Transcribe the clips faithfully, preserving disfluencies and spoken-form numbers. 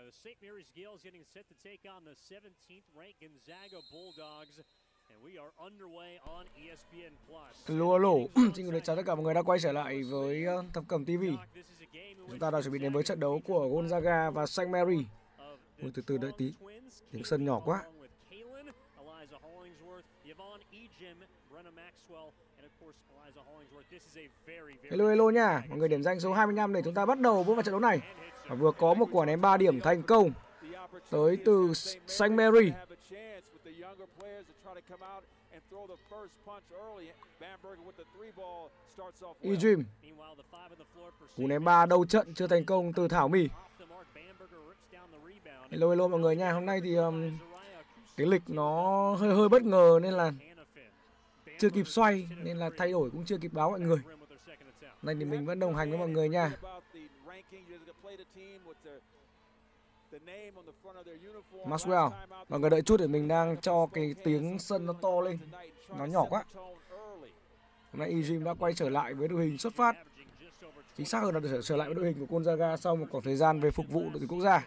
Saint Mary's Gales getting set to take on the seventeenth ranked Gonzaga Bulldogs. And we are underway on E S P N Plus. Alo alo, xin gửi lời chào tất cả mọi người đã quay trở lại với Thập Cẩm ti vi. Chúng ta đang chuẩn bị đến với trận đấu của Gonzaga và Saint Mary. Ôi, từ từ đợi tí, tiếng sân nhỏ quá. Hello hello nha, mọi người điểm danh số hai mươi lăm để chúng ta bắt đầu bước vào trận đấu này. Và vừa có một quả ném ba điểm thành công tới từ Saint Mary. E-Dream. Cú ném ba đầu trận chưa thành công từ Thảo My. Hello hello mọi người nha. Hôm nay thì um, cái lịch nó hơi hơi bất ngờ nên là chưa kịp xoay, nên là thay đổi cũng chưa kịp báo mọi người. Nay thì mình vẫn đồng hành với mọi người nha. Maxwell, mọi người đợi chút để mình đang cho cái tiếng sân nó to lên, nó nhỏ quá. Hôm nay E-Dream đã quay trở lại với đội hình xuất phát, chính xác hơn là trở, trở lại với đội hình của Gonzaga sau một khoảng thời gian về phục vụ đội tuyển quốc gia.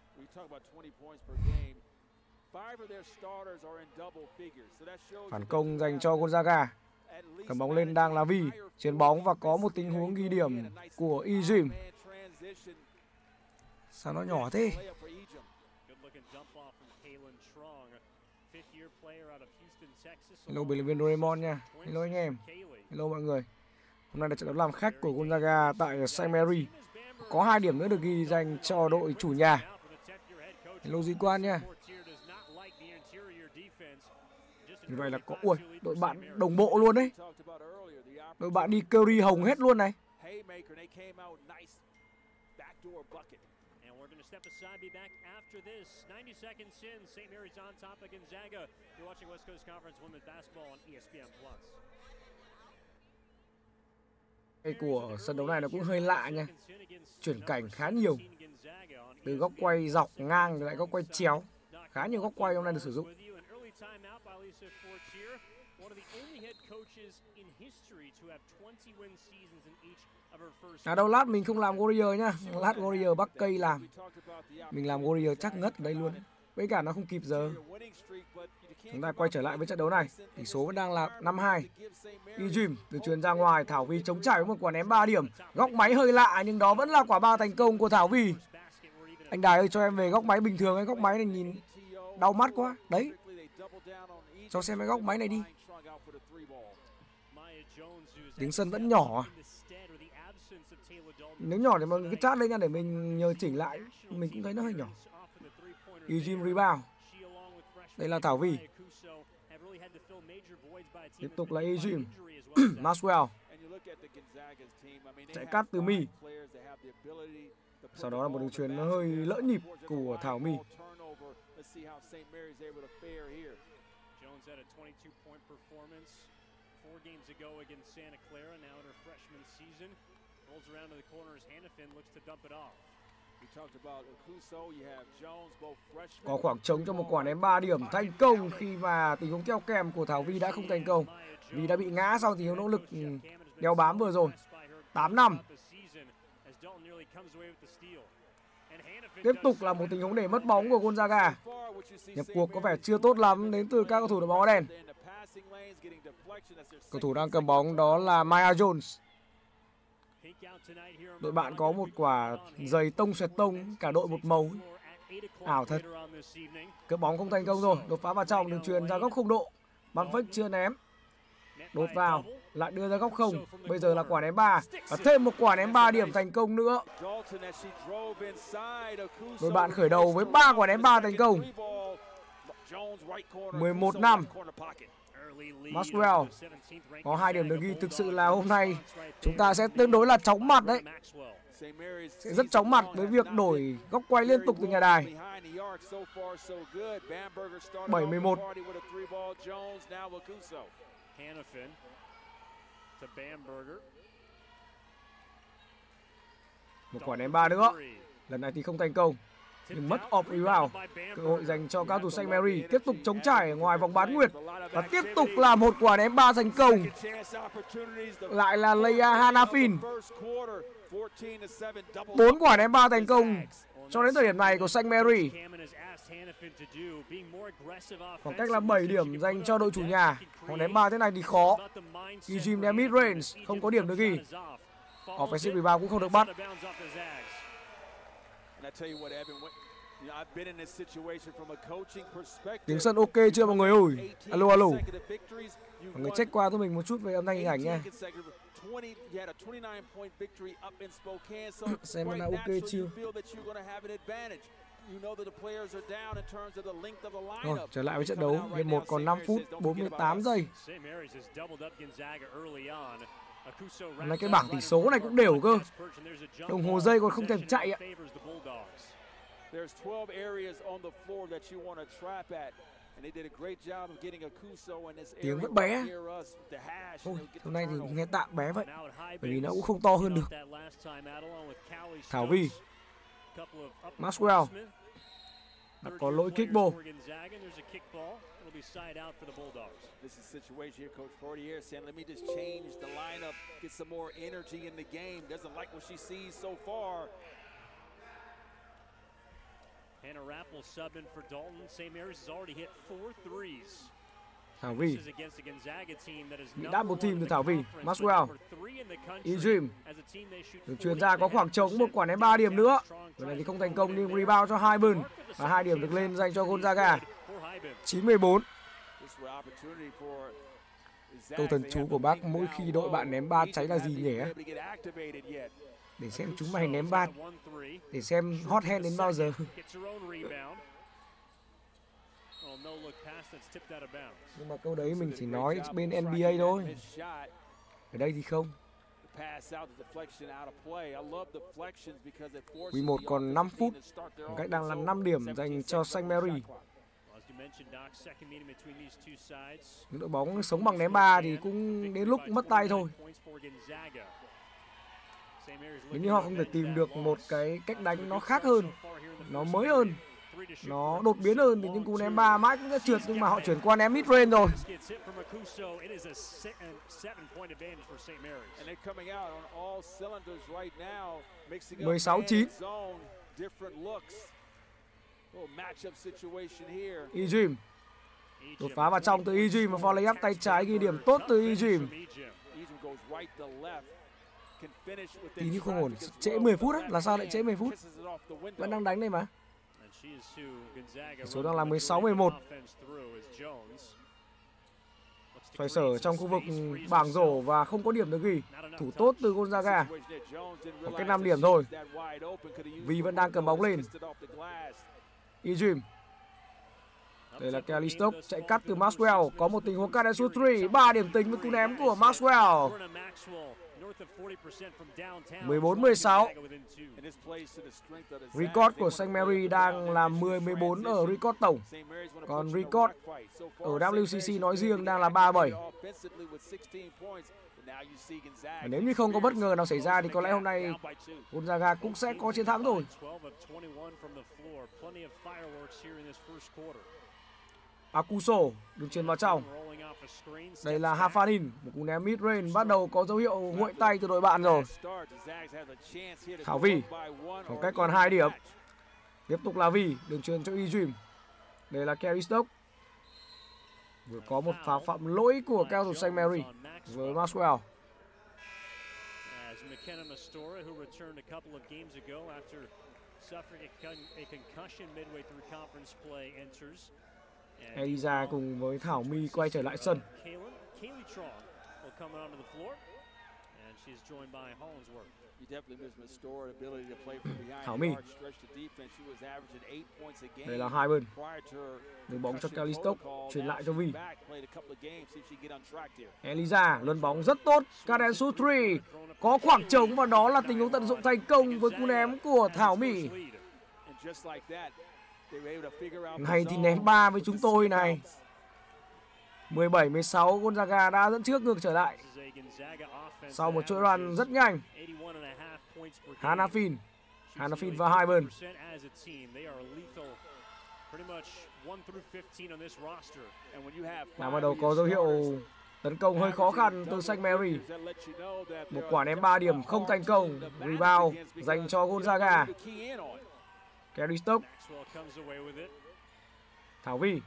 Phản công dành cho Gonzaga, cầm bóng lên đang là Vi, chuyền bóng và có một tình huống ghi điểm của E-Dream. Sao nó nhỏ thế? Hello bình luận viên Doraemon nha. Hello anh em. Hello mọi người. Hôm nay là trận đấu làm khách của Gonzaga tại Saint Mary. Có hai điểm nữa được ghi dành cho đội chủ nhà. Hello Duy Quan nha. Như vậy là có ui, đội bạn đồng bộ luôn đấy. Đội bạn đi Curry hồng hết luôn này. And we're going to step aside, be back after this. ninety seconds in, Saint Mary's on top of Gonzaga. You're watching West Coast Conference Women's Basketball on E S P N Plus. Cái của sân đấu này nó cũng hơi lạ nha. Chuyển cảnh khá nhiều. Từ góc quay dọc ngang lại góc quay chéo. Khá nhiều góc quay hôm nay được sử dụng. À đâu, lát mình không làm Warrior nhá. Lát Warrior Bắc Cây làm. Mình làm Warrior chắc ngất ở đây luôn. Với cả nó không kịp giờ. Chúng ta quay trở lại với trận đấu này. Tỷ số vẫn đang là năm hai. E-Dream được chuyền ra ngoài. Thảo Vi chống trải với một quả ném ba điểm. Góc máy hơi lạ nhưng đó vẫn là quả ba thành công của Thảo Vi. Anh Đài ơi, cho em về góc máy bình thường. Cái góc máy này nhìn đau mắt quá. Đấy, cho xem cái góc máy này đi. Tiếng sân vẫn nhỏ. Nếu nhỏ thì mọi người cứ chat lên nha để mình nhờ chỉnh lại. Mình cũng thấy nó hơi nhỏ. E-Dream rebound. Đây là Thảo Vi. Tiếp tục là E-Dream. Maxwell chạy cắt từ My. Sau đó là một đường chuyền nó hơi lỡ nhịp của Thảo My. Jones had a twenty-two point performance four games ago against Santa Clara, now in her freshman season. Rolls around to the corner as Hannafin looks to dump it off. Có khoảng trống cho một quả ném ba điểm thành công khi mà tình huống theo kèm của Thảo Vi đã không thành công vì đã bị ngã sau tình huống nỗ lực đeo bám vừa rồi. Tám năm. Tiếp tục là một tình huống để mất bóng của Gonzaga. Nhập cuộc có vẻ chưa tốt lắm đến từ các cầu thủ đội bóng đen. Cầu thủ đang cầm bóng đó là Maya Jones. Đội bạn có một quả giày tông xoẹt tông, cả đội một màu. Ảo thật. Cướp bóng không thành công rồi. Đột phá vào trong, đường chuyền ra góc không độ. Bắn fake chưa ném. Đột vào, lại đưa ra góc không. Bây giờ là quả ném ba. Và thêm một quả ném ba điểm thành công nữa. Đội bạn khởi đầu với ba quả ném ba thành công. mười một năm. Maxwell có hai điểm được ghi. Thực sự là hôm nay chúng ta sẽ tương đối là chóng mặt đấy. Sẽ rất chóng mặt với việc đổi góc quay liên tục từ nhà đài. bảy mươi mốt. Một quả ném ba nữa. Lần này thì không thành công. Nhưng mất off rebound. Cơ hội dành cho cao thủ Saint Mary. Tiếp tục chống trải ngoài vòng bán nguyệt. Và tiếp tục là một quả ném ba thành công. Lại là Leia Hannafin. Bốn quả ném ba thành công cho đến thời điểm này của Saint Mary. Khoảng cách là bảy điểm dành cho đội chủ nhà. Họ ném ba thế này thì khó. Eugene ném mid range, không có điểm được ghi. Offensive rebound cũng không được bắt. Tiếng sân ok chưa mọi người ơi? Alo alo. Mọi người check qua cho mình một chút về âm thanh hình ảnh nha. Xem là ok chưa? Rồi, trở lại với trận đấu. Hiệp một còn năm phút bốn mươi tám giây. Hôm nay cái bảng tỷ số này cũng đều cơ. Đồng hồ giây còn không thèm chạy ạ. Tiếng vẫn bé. Thôi, hôm nay thì nghe tạm bé vậy. Bởi vì nó cũng không to hơn được. Thảo Vi, Maxwell đã có lỗi kick ball. Hannah Rappel subbed in for Dalton. Saint Mary's has already hit four threes. Thảo Vi bị đáp một team từ Thảo Vi. Maxwell, Eugene được truyền ra có khoảng trống một quả ném ba điểm nữa. Lần này thì không thành công nhưng rebound cho hai bên và hai điểm được lên dành cho Gonzaga. chín mười bốn. Câu thần chú của bác mỗi khi đội bạn ném ba cháy là gì nhỉ? Để xem chúng mày ném ba, để xem hot hand đến bao giờ. Nhưng mà câu đấy mình chỉ nói bên N B A thôi. Ở đây thì không. Quy một còn năm phút. Cách đang là năm điểm dành cho Saint Mary. Những đội bóng sống bằng ném ba thì cũng đến lúc mất tay thôi. Nếu như họ không thể tìm được một cái cách đánh nó khác hơn, nó mới hơn, nó đột biến hơn thì những cú ném ba mãi cũng sẽ trượt, nhưng mà họ chuyển qua ném mid range rồi. mười sáu chín. Eugene đột phá vào trong từ Eugene và pha layup tay trái ghi điểm tốt từ Eugene. Thì như không ổn, trễ mười phút á, là sao lại trễ mười phút? Vẫn đang đánh đây mà. Số đang là mười sáu mười một. Xoay sở trong khu vực bảng rổ và không có điểm được ghi. Thủ tốt từ Gonzaga. Có cách năm điểm thôi. Vì vẫn đang cầm bóng lên. Eugene. Đây là Kelly Stokes chạy cắt từ Maxwell. Có một tình huống catch and shoot three. ba điểm tính với cú ném của Maxwell. mười bốn mười sáu. Record của Saint Mary đang là mười mười bốn ở record tổng. Còn record ở W C C nói riêng đang là ba bảy. Và nếu như không có bất ngờ nào xảy ra thì có lẽ hôm nay Gonzaga cũng sẽ có chiến thắng rồi. Akuso đứng chuyền vào trong. Đây là Hafanin, một cú ném mid range bắt đầu có dấu hiệu nguội tay từ đội bạn rồi. Thảo Vi, khoảng cách còn hai điểm. Tiếp tục là Vi, đường chuyền cho Eugene. Đây là Kelly Stokes. Vừa có một pha phạm lỗi của cao thủ Saint Mary với Maxwell. Eliza cùng với Thảo My quay trở lại sân. Thảo My. Đây là hai bên. Đường bóng cho Kelly Stokes, chuyển lại cho Vi. Eliza luân bóng rất tốt. Catch and shoot three. Có khoảng trống và đó là tình huống tận dụng thành công với cú ném của Thảo My. Này thì ném ba với chúng tôi này. mười bảy mười sáu, Gonzaga đã dẫn trước, ngược trở lại sau một chuỗi run rất nhanh. Hanafin, Hanafin và hai bên. Và bắt đầu có dấu hiệu tấn công hơi khó khăn từ Saint Mary. Một quả ném ba điểm không thành công. Rebound dành cho Gonzaga. Gary Stokes. Thảo Vi.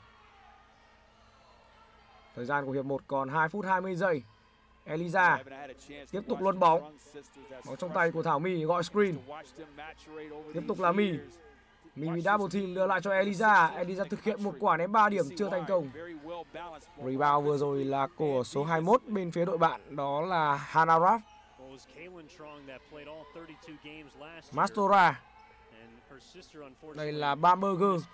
Thời gian của hiệp một còn hai phút hai mươi giây. Eliza tiếp tục luân bóng. Bóng trong tay của Thảo My, gọi screen. Tiếp tục là My. My bị double team, đưa lại cho Eliza. Eliza thực hiện một quả ném ba điểm chưa thành công. Rebound vừa rồi là của số hai mươi mốt bên phía đội bạn, đó là Hannah Raff. Mastora. Đây là Bamberger.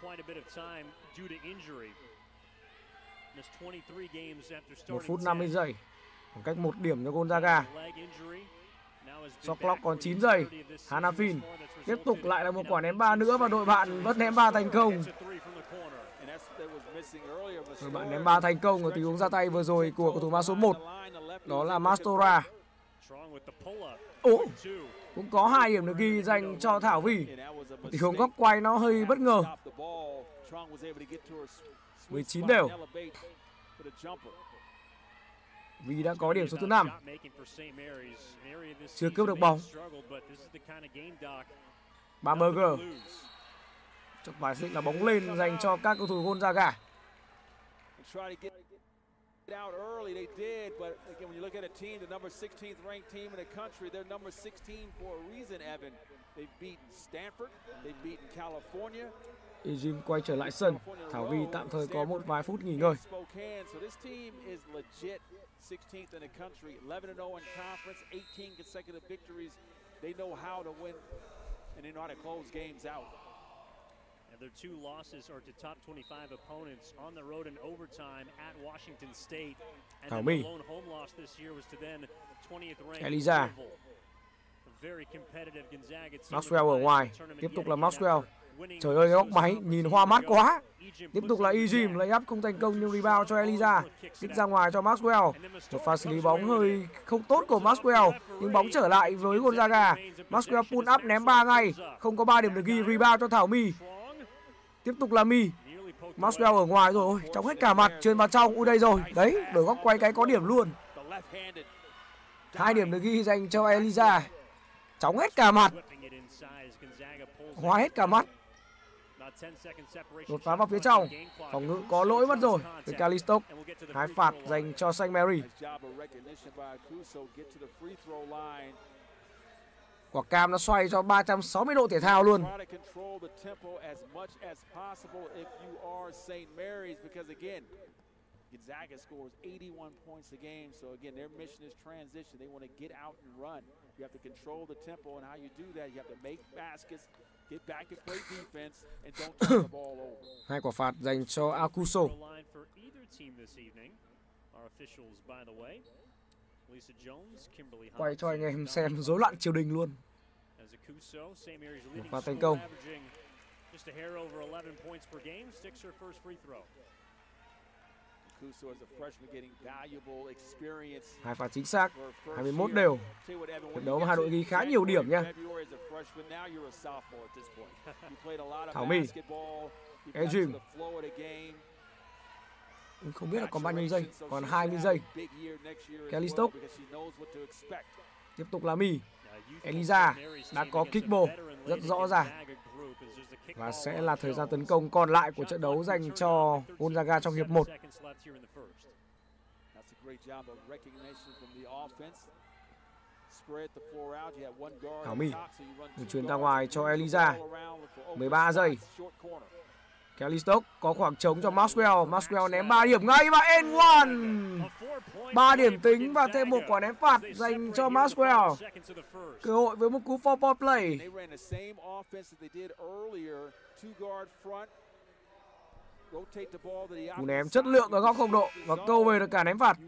một phút năm mươi giây. Khoảng cách một điểm cho Gonzaga. Shot clock còn chín giây. Hannah Finn tiếp tục lại là một quả ném ba nữa và đội bạn vẫn ném ba thành công. Đội bạn ném ba thành công ở tình huống ra tay vừa rồi của cầu thủ mã số một, đó là Mastora. Ồ, cũng có hai điểm được ghi dành cho Thảo Vi. Tình huống góc quay nó hơi bất ngờ. mười chín đều. Vi đã có điểm số thứ năm. Chưa cướp được bóng. Bamberger. Trong bài xích là bóng lên dành cho các cầu thủ Gonzaga. Out early, they did, but again, when you look at a team, the number sixteenth ranked team in the country, they're number sixteen for a reason, Evan. They've beaten Stanford, they've beaten California. Eugene quay trở lại sân. Thảo Vi tạm thời có một vài phút nghỉ ngơi. So this team is legit, sixteenth in the country, eleven and oh in conference, eighteen consecutive victories. They know how to win, and they know how to close games out. Their two losses are to top twenty-five opponents on the road in overtime at Washington State. And then the lone home loss this year was to then twentieth ranked Eliza. Very competitive Gonzaga team. Maxwell ở ngoài, tiếp tục là Maxwell. Trời ơi, góc máy nhìn hoa mát quá. Tiếp tục là Eugene, layup không thành công nhưng rebound cho Eliza. Kích ra ngoài cho Maxwell. Một pha xử lý bóng hơi không tốt của Maxwell, nhưng bóng trở lại với Gonzaga. Maxwell pull up ném ba ngay, không có ba điểm được ghi, rebound cho Thảo My. Tiếp tục là My. Maxwell ở ngoài rồi, trong hết cả mặt, truyền vào trong. Ui đây rồi, đấy, đổi góc quay cái có điểm luôn. Hai điểm được ghi dành cho Eliza. Chóng hết cả mặt, hoa hết cả mắt. Đột phá vào phía trong, phòng ngự có lỗi mất rồi. Từ Calisto, hai phạt dành cho Saint Mary. Quả cam nó xoay cho ba trăm sáu mươi độ thể thao luôn. Gonzaga scores eighty-one points a game, so again, their mission is transition. They want to get out and run. You have to control the tempo, and how you do that, you have to make baskets, get back and play defense, and don't turn the ball over. Hai quả phạt dành cho Akuso. Quay cho anh em xem rối loạn triều đình luôn. Một pha thành công. Hai pha chính xác, hai mươi mốt đều. Hiệp đấu mà hai đội ghi khá nhiều điểm nha. Thảo My, Eugene. Không biết là còn bao nhiêu giây, còn hai mươi giây. Kelly Stokes. Tiếp tục là My. Eliza đã có kick ball rất rõ ràng. Và sẽ là thời gian tấn công còn lại của trận đấu dành cho Gonzaga trong hiệp một. Thảo My chuyển ra ngoài cho Eliza. mười ba giây. Kelly Stokes có khoảng trống cho Maxwell. Maxwell ném ba điểm ngay và and one. ba điểm tính và thêm một quả ném phạt dành cho Maxwell. Cơ hội với một cú four point play. Cú ném chất lượng ở góc không độ và câu về được cả ném phạt.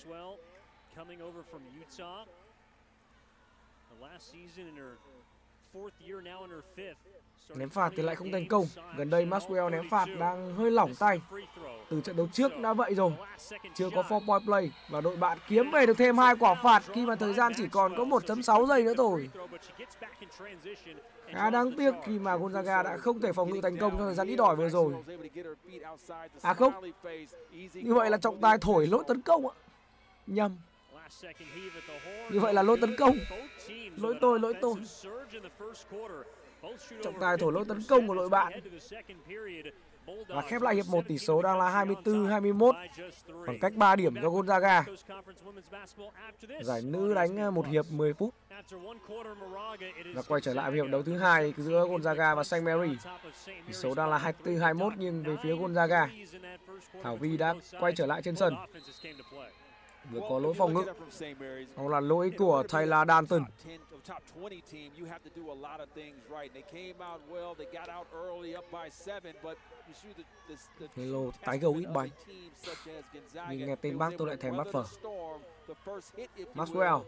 Coming over from Utah. The last season in her Ném phạt thì lại không thành công. Gần đây Maxwell ném phạt đang hơi lỏng tay. Từ trận đấu trước đã vậy rồi. Chưa có four point play và đội bạn kiếm về được thêm hai quả phạt khi mà thời gian chỉ còn có một phẩy sáu giây nữa thôi. Khá đáng tiếc khi mà Gonzaga đã không thể phòng ngự thành công trong thời gian ít ỏi vừa rồi. À không, như vậy là trọng tài thổi lỗi tấn công ạ. Nhầm. Như vậy là lỗi tấn công. Lỗi tôi, lỗi tôi. Trọng tài thổi lỗi tấn công của đội bạn. Và khép lại hiệp một, tỷ số đang là hai mươi tư hai mươi mốt, khoảng cách ba điểm cho Gonzaga. Giải nữ đánh một hiệp mười phút. Và quay trở lại với hiệp đấu thứ hai giữa Gonzaga và Saint Mary. Tỷ số đang là hai mươi tư hai mươi mốt nhưng về phía Gonzaga. Thảo Vi đã quay trở lại trên sân. Vừa có lỗi phòng ngự. Đó là lỗi của Tyler Danton. Hello, tái gầu ít bay. Nhưng nghe tên bác tôi lại thèm bắt phở. Maxwell.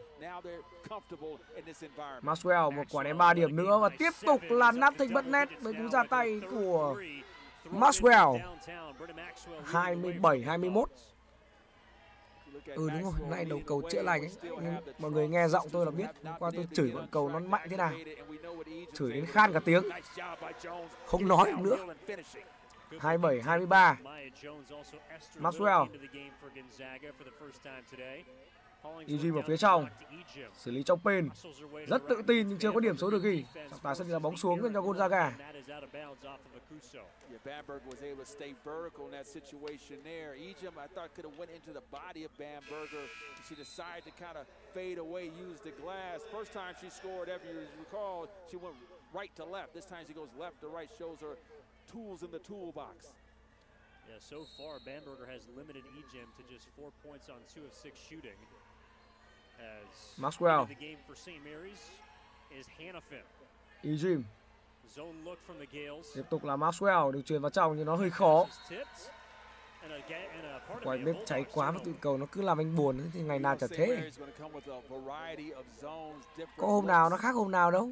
Maxwell một quả ném ba điểm nữa và tiếp tục là nothing but net với cú ra tay của Maxwell. hai mươi bảy hai mươi mốt. Ừ đúng rồi, nay đầu cầu chữa lành ấy. Nhưng mọi người nghe giọng tôi là biết. Hôm qua tôi chửi bọn cầu nó mạnh thế nào. Chửi đến khan cả tiếng. Không nói được nữa. hai mươi bảy hai mươi ba. Maxwell. Eugene ở phía trong. Xử lý trong pen. Rất tự tin nhưng chưa có điểm số được ghi. Trọng tài sân là bóng xuống cho Gonzaga. Yeah, Bamberg was able to stay vertical in that situation there. Ejim, I thought, could have went into the body of Bamberger. She decided to kind of fade away, use the glass. First time she scored, if you recall, she went right to left. This time she goes left to right, shows her tools in the toolbox. Yeah, so far Bamberger has limited Ejim to just four points on two of six shooting. As Maxwell. The game for Saint Mary's is Hanafin. Ejim. Tiếp tục là Maxwell, được truyền vào trong nhưng nó hơi khó. Quả bếp cháy quá và tụi cầu nó cứ làm anh buồn thì ngày nào chả thế. Có hôm nào nó khác hôm nào đâu.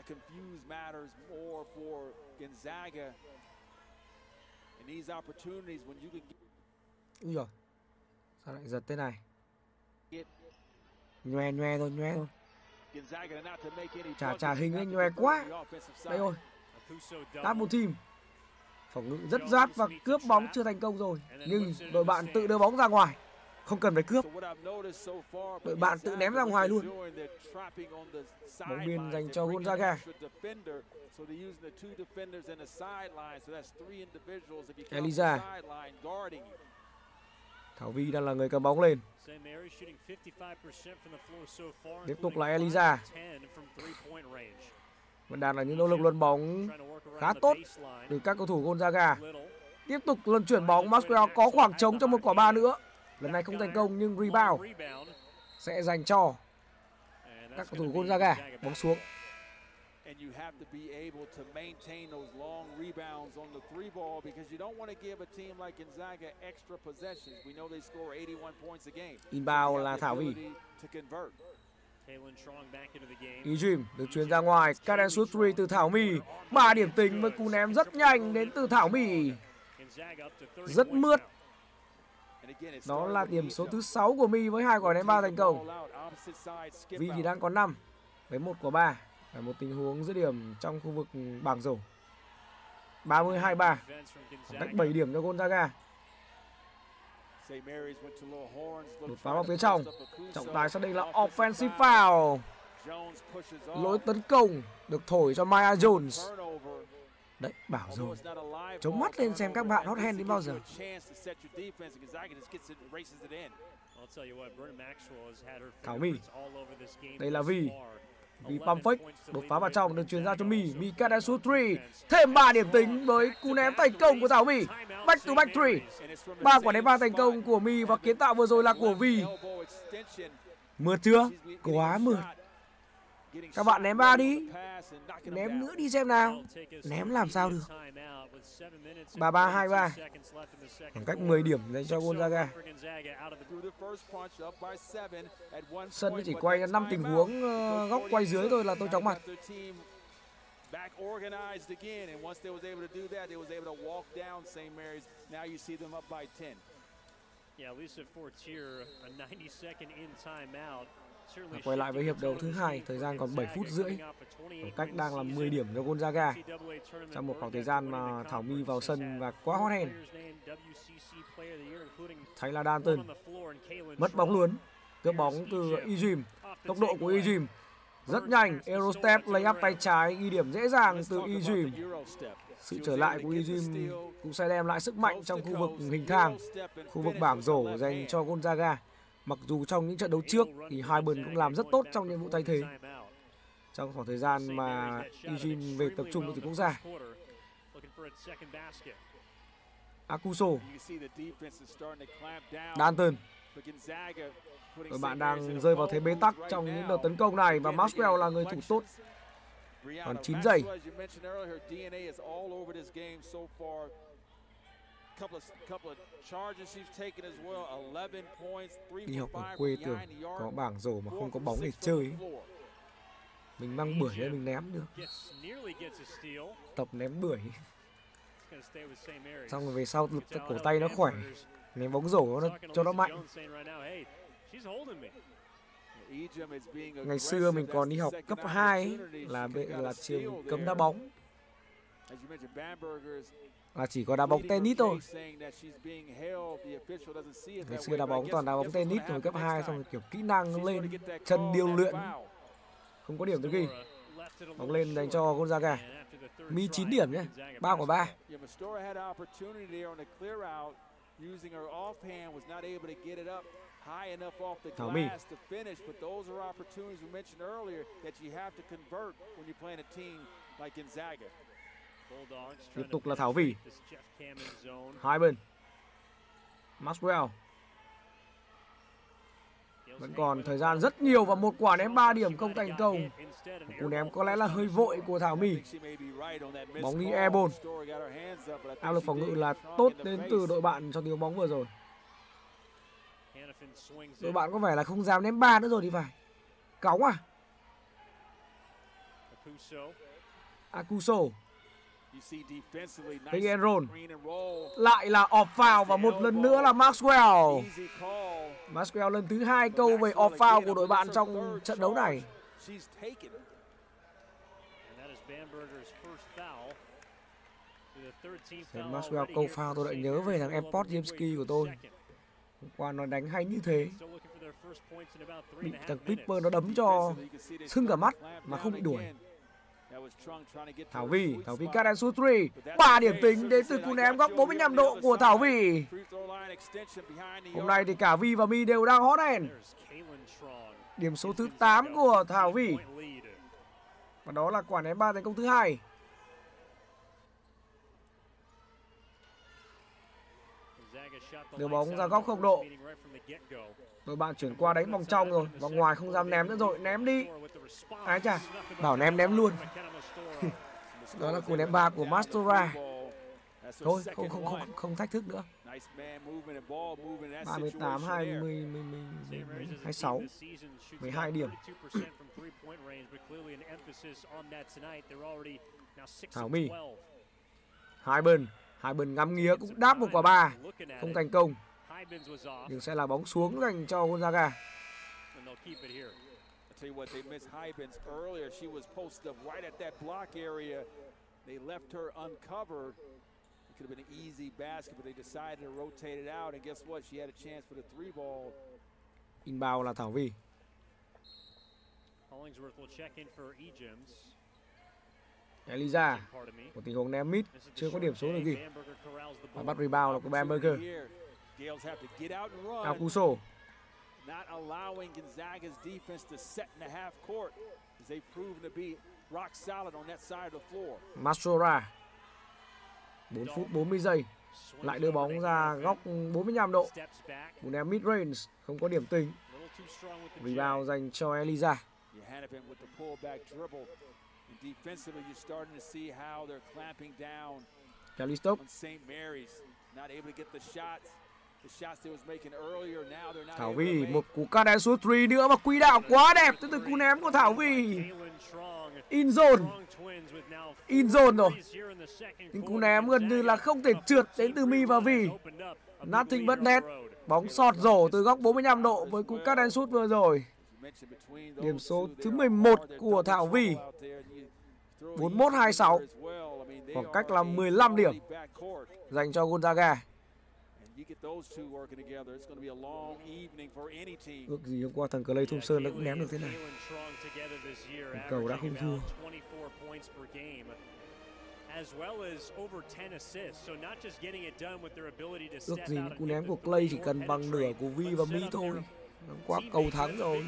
Úi giời, sao lại giật thế này. Nhoe nhoe thôi, nhoe thôi. Trả trả hình anh nhoe quá. Đây rồi. Double team. Phòng ngự rất rát và cướp bóng chưa thành công rồi. Nhưng đội bạn tự đưa bóng ra ngoài. Không cần phải cướp. Đội bạn tự ném ra ngoài luôn. Bóng biên dành cho Gonzaga. Eliza. Thảo Vi đang là người cầm bóng lên. Tiếp tục là Eliza. Vẫn đang là những nỗ lực luân bóng khá tốt từ các cầu thủ Gonzaga. Tiếp tục luân chuyển bóng, Maxwell có khoảng trống trong một quả ba nữa. Lần này không thành công nhưng rebound sẽ dành cho các cầu thủ Gonzaga. Bóng xuống. And you have to be able to maintain those long rebounds on the three ball because you don't want to give a team like Gonzaga extra possessions. We know they score eighty-one points a game. Inbound là Thảo Vi. Ejim được chuyền ra ngoài, Karen shoot three từ Thảo My. ba điểm tính với cú ném rất nhanh đến từ Thảo My. Rất mướt. Đó là điểm số thứ sáu của My với hai quả ném ba thành công. Vi thì đang có năm với một quả ba. Là một tình huống dứt điểm trong khu vực bảng rổ. ba mươi hai mươi ba. Khoảng cách bảy điểm cho Gonzaga. Đột phá vào phía trong. Trọng tài xác định là offensive foul. Lỗi tấn công được thổi cho Maya Jones. Đấy, bảo rồi. Chống mắt lên xem các bạn hot hand đến bao giờ. Thảo My. Đây là Vi. Vì pump fake, đột phá vào trong được truyền ra cho My. My cắt shoot three. Thêm ba điểm tính với cú ném thành công của Thảo My. Back to back three. ba quả ném ba thành công của My và kiến tạo vừa rồi là của Vi. Mượt chưa? Quá mượt. Các bạn ném ba đi. Ném nữa đi xem nào. Ném làm sao được. ba ba hai ba. Khoảng cách mười điểm dành cho Gonzaga. Sân chỉ quay năm tình huống góc quay dưới thôi là tôi chóng mặt. back organized again, and once they was able to do that, they was able to walk down Saint Mary's. Now you see them up by ten. Yeah, Lisa Fortier, a ninety second in timeout. Và quay lại với hiệp đấu thứ hai, thời gian còn bảy phút rưỡi. Tổng cách đang là mười điểm cho Gonzaga trong một khoảng thời gian mà Thảo My vào sân và quá hot hand. Thấy là Dalton mất bóng luôn, cướp bóng từ Ejim. Tốc độ của Ejim rất nhanh. Eurostep lấy up tay trái ghi điểm dễ dàng từ Ejim. Sự trở lại của Ejim cũng sẽ đem lại sức mạnh trong khu vực hình thang, khu vực bảng rổ dành cho Gonzaga. Mặc dù trong những trận đấu trước thì hai bên cũng làm rất tốt trong nhiệm vụ thay thế. Trong khoảng thời gian mà Ejim về tập trung thì cũng ra. Akuso, Dalton. Đội bạn đang rơi vào thế bế tắc trong những đợt tấn công này và Maxwell là người thủ tốt. Còn chín giây. Đi học ở quê tưởng có bảng rổ mà không có bóng để chơi. Mình mang bưởi lên mình ném được. Tập ném bưởi. Xong rồi về sau lực cổ tay nó khỏe. Ném bóng rổ nó cho nó mạnh. Ngày xưa mình còn đi học cấp hai ấy, là là trường cấm đá bóng. Là chỉ có đá bóng tennis thôi. Ngày xưa đá bóng toàn đá bóng tennis rồi cấp hai, xong rồi kiểu kỹ năng lên, chân điêu luyện. Không có điểm được ghi. Bóng lên dành cho Gonzaga. My chín điểm nhé, ba của ba. High enough off the glass to finish, but those are opportunities we mentioned earlier that you have to convert when you're playing a team like Gonzaga. Tiếp tục là Thảo Vy. Hai bên. Maxwell. Vẫn còn thời gian rất nhiều và một quả ném ba điểm không thành công. Cú ném có lẽ là hơi vội của Thảo My. Bóng đi airball. Áp lực phòng ngự là tốt đến từ đội bạn trong tiếng bóng vừa rồi. Đội bạn có vẻ là không dám ném ba nữa rồi thì phải. Cóng à? Akuso. Pick and roll. Lại là off foul và một lần nữa là Maxwell. Maxwell lần thứ hai câu về off foul của đội bạn trong trận đấu này. Xem Maxwell câu foul tôi lại nhớ về thằng em Podziemski của tôi. Hôm qua nó đánh hay như thế. Bị thằng Clipper nó đấm cho sưng cả mắt mà không bị đuổi. Thảo Vy, Thảo Vy catch and shoot three. ba điểm tính đến từ cú ném góc bốn mươi lăm độ của Thảo Vy. Hôm nay thì cả Vy và My đều đang hot hand. Điểm số thứ tám của Thảo Vy. Và đó là quả ném ba thành công thứ hai. Đưa bóng ra góc không độ. Đội bạn chuyển qua đánh vòng trong rồi. Vòng ngoài không dám ném nữa rồi. Ném đi. Ái chà, bảo ném ném luôn. Đó là cú ném ba của Mastora. Thôi, không không không không thách thức nữa. ba mươi tám hai mươi hai mươi sáu. mười hai điểm. Thảo My. Hai bên, hai bên ngắm nghía cũng đáp một quả ba, không thành công. Nhưng sẽ là bóng xuống dành cho Gonzaga. Tell you what, they missed Hybens earlier. She was posted up right at that block area. They left her uncovered. It could have been an easy basket, but they decided to rotate it out. And guess what? She had a chance for the three ball. Inbound là Thảo Vy. Hollingsworth will check in for Ejims. Eliza. Một tình huống ném mid, chưa có điểm số được gì. Và bắt rebound là của Bamberger. Akuso. Not allowing Gonzaga's defense to set in the half court as they've proven to be rock solid on that side of the floor. Masora. bốn phút bốn mươi giây. Lại đưa bóng ra góc bốn mươi lăm độ. Cú ném mid range không có điểm tính. Rebound dành cho Eliza. Defensively, you're starting to see how they're clamping down Callisto. on Saint Mary's, not able to get the shots. Thảo Vy, một cú catch and shoot three nữa và quỹ đạo quá đẹp từ từ cú ném của Thảo Vy. In zone. In zone rồi. Nhưng cú ném gần như là không thể trượt đến từ Mi và Vi. Nothing but net. Bóng sọt rổ từ góc bốn mươi lăm độ với cú cut and shoot vừa rồi. Điểm số thứ mười một của Thảo Vi. bốn mươi mốt hai mươi sáu. Khoảng cách là mười lăm điểm dành cho Gonzaga. Ước gì hôm qua thằng Clay Thompson nó cũng ném được thế này. Cầu đã không thua. Ước gì cú ném của Clay chỉ cần bằng nửa của Vi và Mi thôi. Nó quá cầu thắng rồi.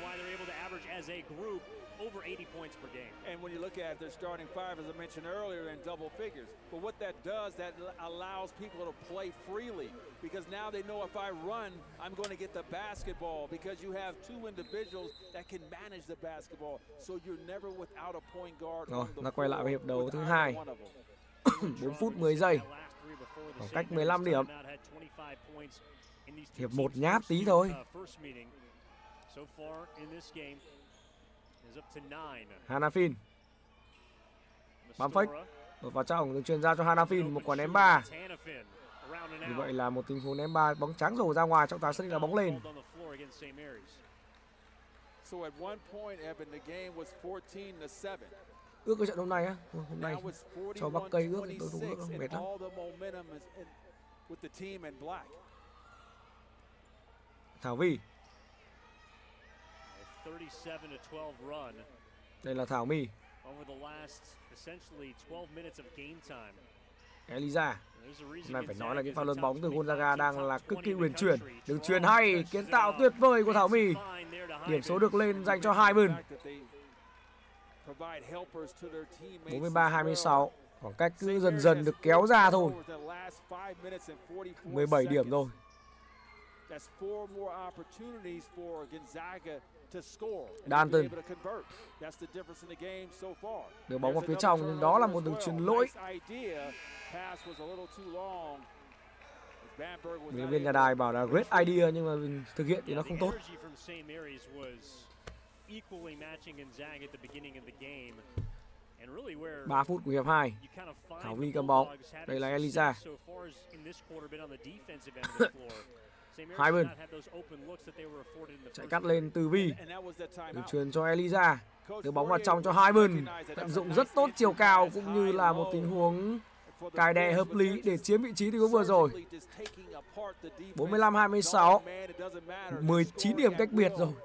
Over eighty points per game. And when you look at their starting five, as I mentioned earlier, in double figures. But what that does, that allows people to play freely. Because now they know if I run, I'm going to get the basketball. Because you have two individuals that can manage the basketball. So you're never without a point guard. Rồi, ta quay lại với hiệp đấu thứ hai. bốn phút mười giây. Khoảng cách mười lăm điểm. Hiệp một nhát tí thôi. Hanafin bám fake đột vào trong, được truyền ra cho Hanafin, một quả ném ba. Như vậy là một tình huống ném ba, bóng trắng rổ ra ngoài, trọng tài xác định là bóng lên. Ước cái trận hôm nay á, hôm nay cho Bắc Cây ước thì tôi không ước đâu, mệt lắm. Thảo Vi. Đây là Thảo Mi. Eliza. Hôm nay phải nói là những pha luân bóng từ Gonzaga đang là cực kỳ uyển chuyển. Đường truyền hay, kiến tạo tuyệt vời của Thảo Mi. Điểm số được lên dành cho hai bên. bốn mươi ba hai mươi sáu. Khoảng cách cứ dần dần được kéo ra thôi. mười bảy điểm rồi. Danton đưa bóng vào phía trong, nhưng đó là một đường chuyền lỗi. Huấn luyện viên nhà đài bảo là great idea, nhưng mà thực hiện thì nó không tốt. ba phút của hiệp hai. Thảo Vi cầm bóng. Đây là Eliza. Hai bên chạy cắt lên từ Vi, được truyền cho Eliza, đưa bóng vào trong cho hai bên, tận dụng rất tốt chiều cao cũng như là một tình huống cài đè hợp lý để chiếm vị trí tình huống vừa rồi. bốn mươi lăm hai mươi sáu, mười chín điểm cách biệt rồi,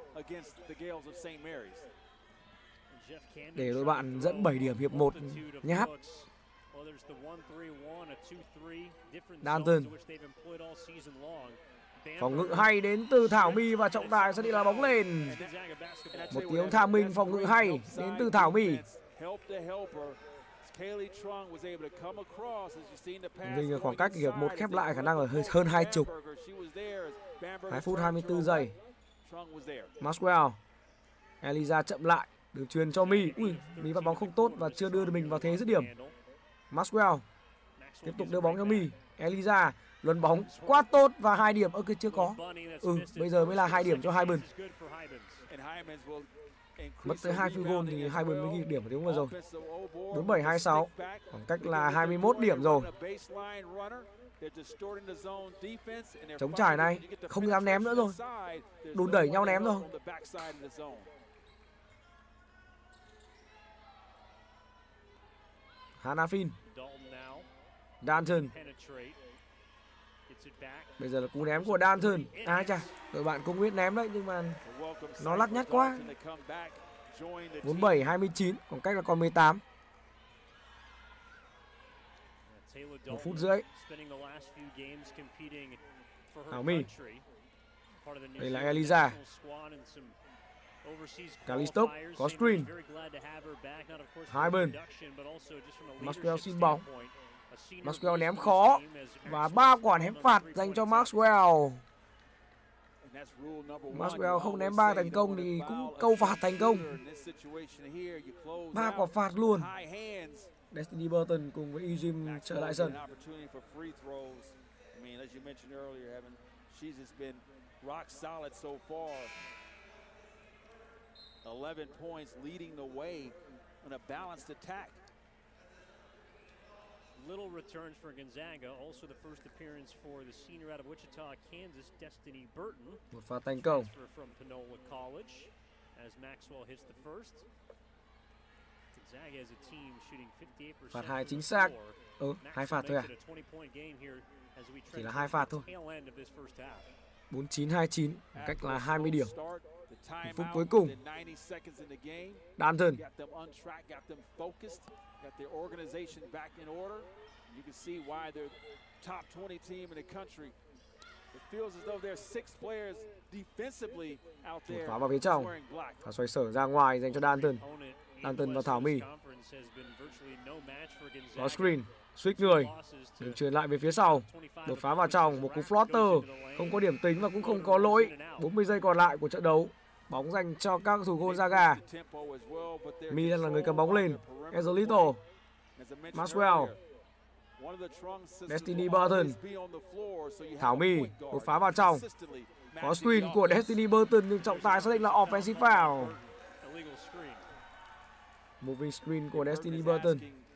để đội bạn dẫn bảy điểm hiệp một nhát. Danton. Phòng ngự hay đến từ Thảo Mi và trọng tài sẽ đi là bóng lên. Một tiếng tha minh phòng ngự hay đến từ Thảo Mi. Vì khoảng cách hiệp một khép lại khả năng là hơi hơn hai chục. hai phút hai mươi tư giây. Maxwell. Eliza chậm lại, đường truyền cho Mi. Ui, Mi bắt bóng không tốt và chưa đưa mình vào thế dứt điểm. Maxwell tiếp tục đưa bóng cho Mi. Eliza luân bóng quá tốt và hai điểm. Ơ, kia chưa có. Ừ, bây giờ mới là hai điểm cho hai bên. Mất tới hai field goal thì hai bên mới ghi điểm ở tiếng vừa rồi. bốn mươi bảy hai mươi sáu, khoảng cách là hai mươi mốt điểm rồi. Chống trải này không dám ném nữa rồi, đùn đẩy nhau ném rồi. Hanafin. Danton. Bây giờ là cú ném của Danton. À chà, đội bạn cũng biết ném đấy nhưng mà nó lắt nhắt quá. bốn mươi bảy hai mươi chín, khoảng cách là còn mười tám. Một phút rưỡi. Thảo Mi. Đây là Eliza. Kalistok có screen. Hai bên. Maxwell xin bóng. Maxwell ném khó và ba quả ném phạt dành cho Maxwell. Maxwell không ném ba thành công thì cũng câu phạt thành công. Ba quả phạt luôn. Destiny Burton cùng với Ejim trở lại sân. eleven points leading the way and a balanced attack. Little returns for Gonzaga. Also the first appearance for the senior out of Wichita, Kansas, Destiny Burton. Một pha thành công. From Panola College as Maxwell hits the first. Gonzaga as a team shooting fifty-eight percent. Phạt hai chính xác. Ừ, hai phạt thôi à? Chỉ là hai phạt thôi. bốn chín hai chín, cách là hai mươi điểm. Một phút cuối cùng. Danton. Một phá vào phía trong. Phá xoay sở ra ngoài dành cho Danton. Danton và Thảo My. Có screen. Switch người. Đường truyền lại về phía sau. Đột phá vào trong. Một cú floater. Không có điểm tính và cũng không có lỗi. bốn mươi giây còn lại của trận đấu. Bóng dành cho các cầu thủ Gonzaga. Mi đang là người cầm bóng lên. Ezolito. Maxwell. Destiny Burton. Thảo My. Đột phá vào trong. Có screen của Destiny Burton nhưng trọng tài xác định là offensive foul. Moving screen của Destiny Burton.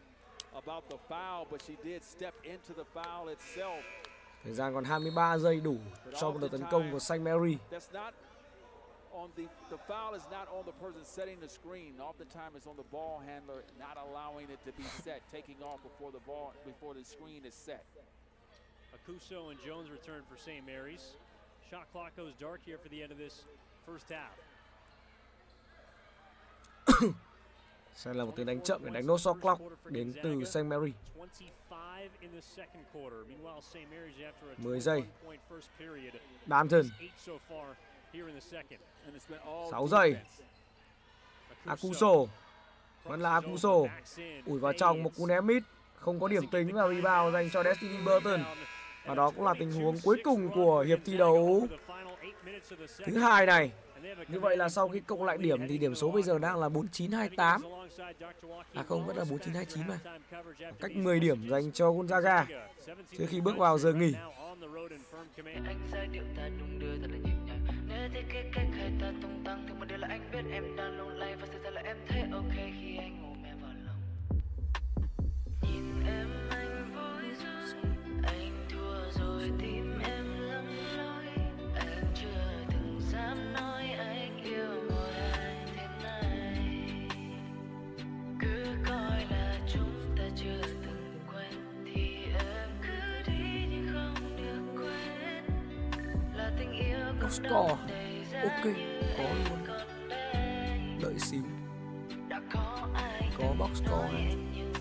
Thời gian còn hai mươi ba giây đủ cho một đợt tấn công của Saint Mary. On the the foul is not on the person setting the screen. Oftentimes it's on the ball handler not allowing it to be set, taking off before the ball before the screen is set. Akuso and Jones return for Saint Mary's. Shot clock goes dark here for the end of this first half. Sẽ là một tiếng đánh chậm để đánh nốt shot clock đến từ Saint Mary. mười giây. Danton. sáu giây. Akuso. Vẫn là Akuso. Ủi vào trong một cú ném mid. Không có điểm tính và rebound dành cho Destiny Burton. Và đó cũng là tình huống cuối cùng của hiệp thi đấu thứ hai này. Như vậy là sau khi cộng lại điểm thì điểm số bây giờ đang là bốn chín hai tám. À không, vẫn là bốn chín hai chín mà. Cách mười điểm dành cho Gonzaga trước khi bước vào giờ nghỉ. Score. Ok, có luôn. Đợi xíu. Có box score này.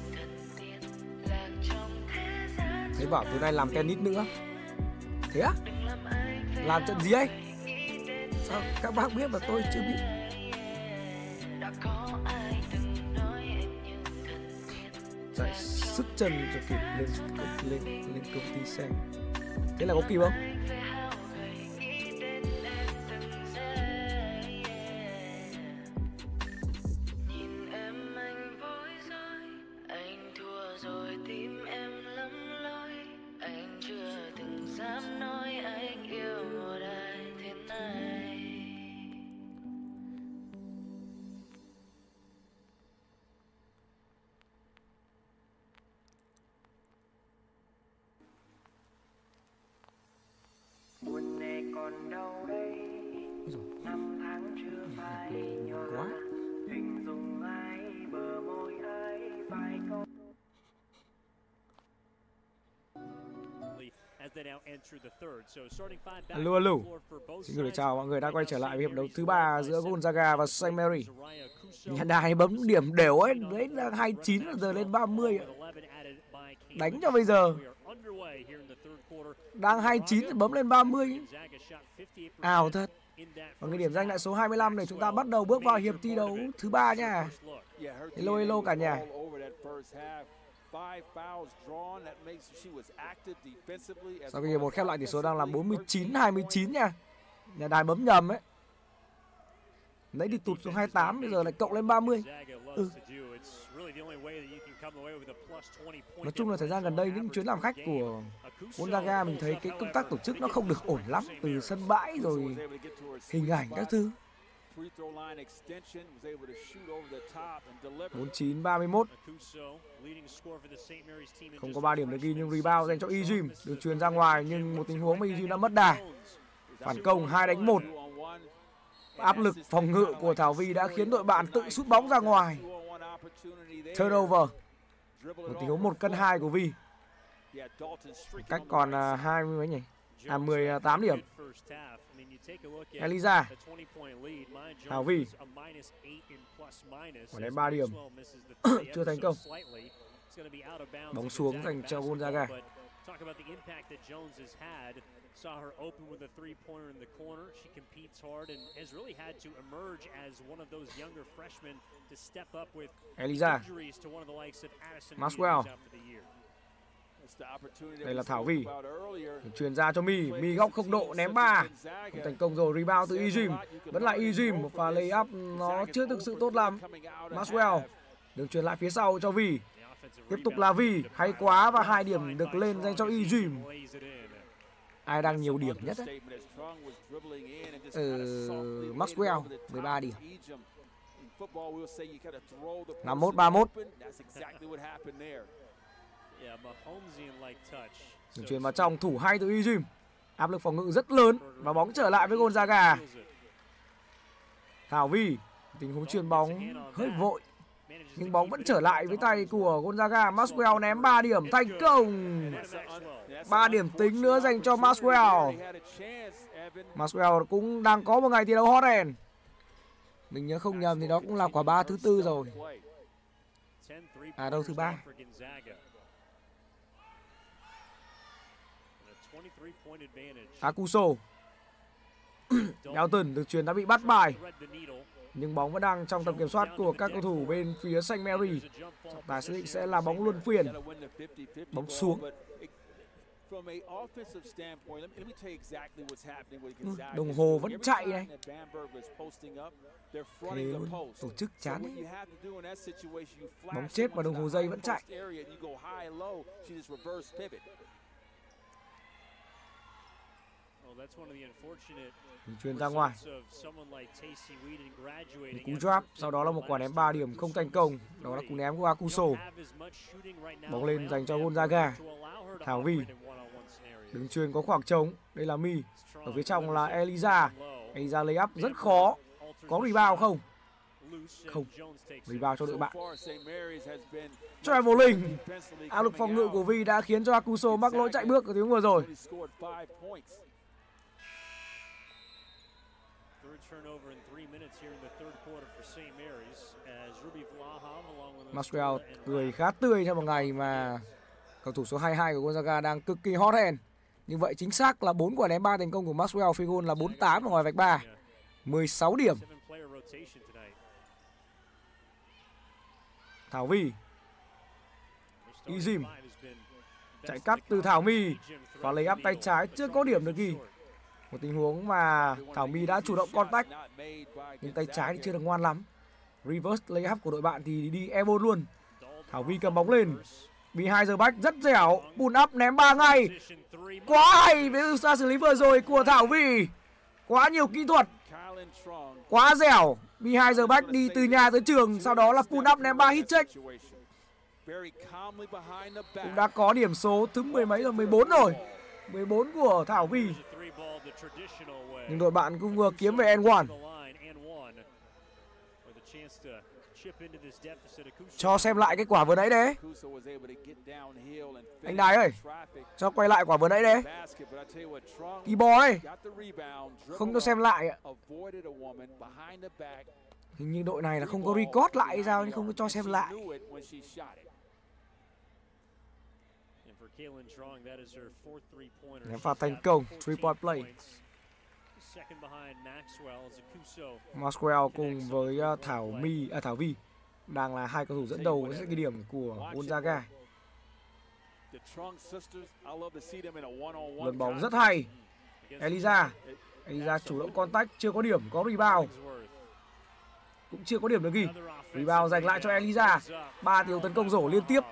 Thấy bảo tối nay làm tennis nữa. Thế á? Làm trận gì ấy? Sao các bác biết mà tôi chưa biết? Chạy sức chân cho kịp lên lên lên công ty xem. Thế là có kịp không? Còn đâu đây năm tháng chưa phai nhòa, hình dung ai bờ môi ai phải có. Alo alo. Xin gửi chào mọi người đã quay trở lại với hiệp đấu thứ ba giữa Gonzaga và Saint Mary. Nhà đài bấm điểm đều ấy, đấy là hai mươi chín giờ lên ba mươi. Đánh cho bây giờ. Đang hai mươi chín thì bấm lên ba mươi. Ảo thật. Và người điểm danh lại số hai mươi lăm này, chúng ta bắt đầu bước vào hiệp thi đấu thứ ba nha. Hello hello cả nhà. Sau khi hiệp một khép lại tỷ số đang là bốn mươi chín hai mươi chín nha. Nhà đài bấm nhầm ấy. Nãy thì tụt xuống hai mươi tám, bây giờ lại cộng lên ba mươi. Ừ. Nói chung là thời gian gần đây những chuyến làm khách của Gonzaga mình thấy cái công tác tổ chức nó không được ổn lắm, từ sân bãi rồi hình ảnh các thứ. bốn chín ba mươi mốt. Không có ba điểm được ghi nhưng rebound dành cho Ejim. Được chuyền ra ngoài nhưng một tình huống mà Ejim đã mất đà. Phản công hai đánh một. Áp lực phòng ngự của Thảo Vi đã khiến đội bạn tự sút bóng ra ngoài. Turnover. Một tình huống một cân hai của Vi. Cách còn hai mươi mấy nhỉ? À mười tám điểm. Eliza. Thảo Vi. Quả ném ba điểm. Chưa thành công. Bóng xuống dành cho Gonzaga. Saw her open with a three-pointer in the corner. She competes hard and has really had to emerge as one of those younger freshmen to step up with Eliza. injuries to one of the likes of Addison Maxwell. Peters out for the year. Đây là Thảo Vi. Chuyền ra cho Mi. Mi góc không độ ném ba. Không thành công rồi. Rebound từ Ejim. Vẫn là Ejim. Một pha layup nó chưa thực sự tốt lắm. Maxwell. Đường chuyền lại phía sau cho Vi. Tiếp tục là Vi. Hay quá và hai điểm được lên dành cho Ejim. Ai đang nhiều điểm nhất ấy? Ừ, Maxwell mười ba điểm. năm mốt ba mốt. Đường chuyền vào trong, thủ hay từ Ejim. Áp lực phòng ngự rất lớn và bóng trở lại với Gonzaga. Thảo Vi. Tình huống chuyền bóng hơi vội nhưng bóng vẫn trở lại với tay của Gonzaga. Maxwell ném ba điểm thành công. ba điểm tính nữa dành cho Maxwell. Maxwell cũng đang có một ngày thi đấu hot end. Mình nhớ không nhầm thì đó cũng là quả ba thứ tư rồi. À đâu, thứ ba. Akuso. Dalton được chuyền đã bị bắt bài. Nhưng bóng vẫn đang trong tầm kiểm soát của các cầu thủ bên phía Saint Mary. Trọng tài xác định sẽ là bóng luân phiên. Bóng xuống. Ừ, đồng hồ vẫn chạy này. Thế luôn, tổ chức chán ấy. Bóng chết và đồng hồ giây vẫn chạy. Mình chuyền ra ngoài. Một cú drop, sau đó là một quả ném ba điểm không thành công. Đó là cú ném của Akuso. Bóng lên dành cho Gonzaga. Thảo Vi. Đường chuyền có khoảng trống. Đây là Mi. Ở phía trong là Eliza. Eliza lay up rất khó. Có rebound không? Không. Rebound cho đội bạn. Traveling. Áp lực phòng ngự của Vi đã khiến cho Akuso mắc lỗi chạy bước ở tiếng vừa rồi. Maxwell cười khá tươi trong một ngày mà cầu thủ số hai mươi hai của Gonzaga đang cực kỳ hot end. Như vậy chính xác là bốn quả ném ba thành công của Maxwell. Field goal là bốn mươi tám ở ngoài vạch ba. mười sáu điểm. Thảo Vi. Ejim. Chạy cắt từ Thảo Mi. Và lấy áp tay trái chưa có điểm được ghi. Một tình huống mà Thảo Mi đã chủ động contact nhưng tay trái thì chưa được ngoan lắm. Reverse layup của đội bạn thì đi elbow luôn. Thảo Vi cầm bóng lên. Behind the back rất dẻo. Pull up ném ba ngay. Quá hay với pha xử lý vừa rồi của Thảo Vi. Quá nhiều kỹ thuật. Quá dẻo. Behind the back đi từ nhà tới trường. Sau đó là pull up ném ba hit check. Cũng đã có điểm số thứ mười mấy rồi, mười bốn rồi. mười bốn của Thảo Vi. Nhưng đội bạn cũng vừa kiếm về and one. Cho xem lại cái quả vừa nãy đấy. Anh Đài ơi, cho quay lại quả vừa nãy đấy. Keyboard ấy, không cho xem lại ạ. Hình như đội này là không có record lại hay sao, nhưng không có cho xem lại. Ném pha thành công, three point play. Maxwell cùng với uh, Thảo Mi, à, Thảo Vi đang là hai cầu thủ dẫn đầu với cái điểm của Gonzaga. Luân bóng rất hay. Eliza, Eliza chủ động contact, chưa có điểm, có rebound, cũng chưa có điểm được ghi. Rebound dành lại cho Eliza. Ba tiếng tấn công rổ liên tiếp.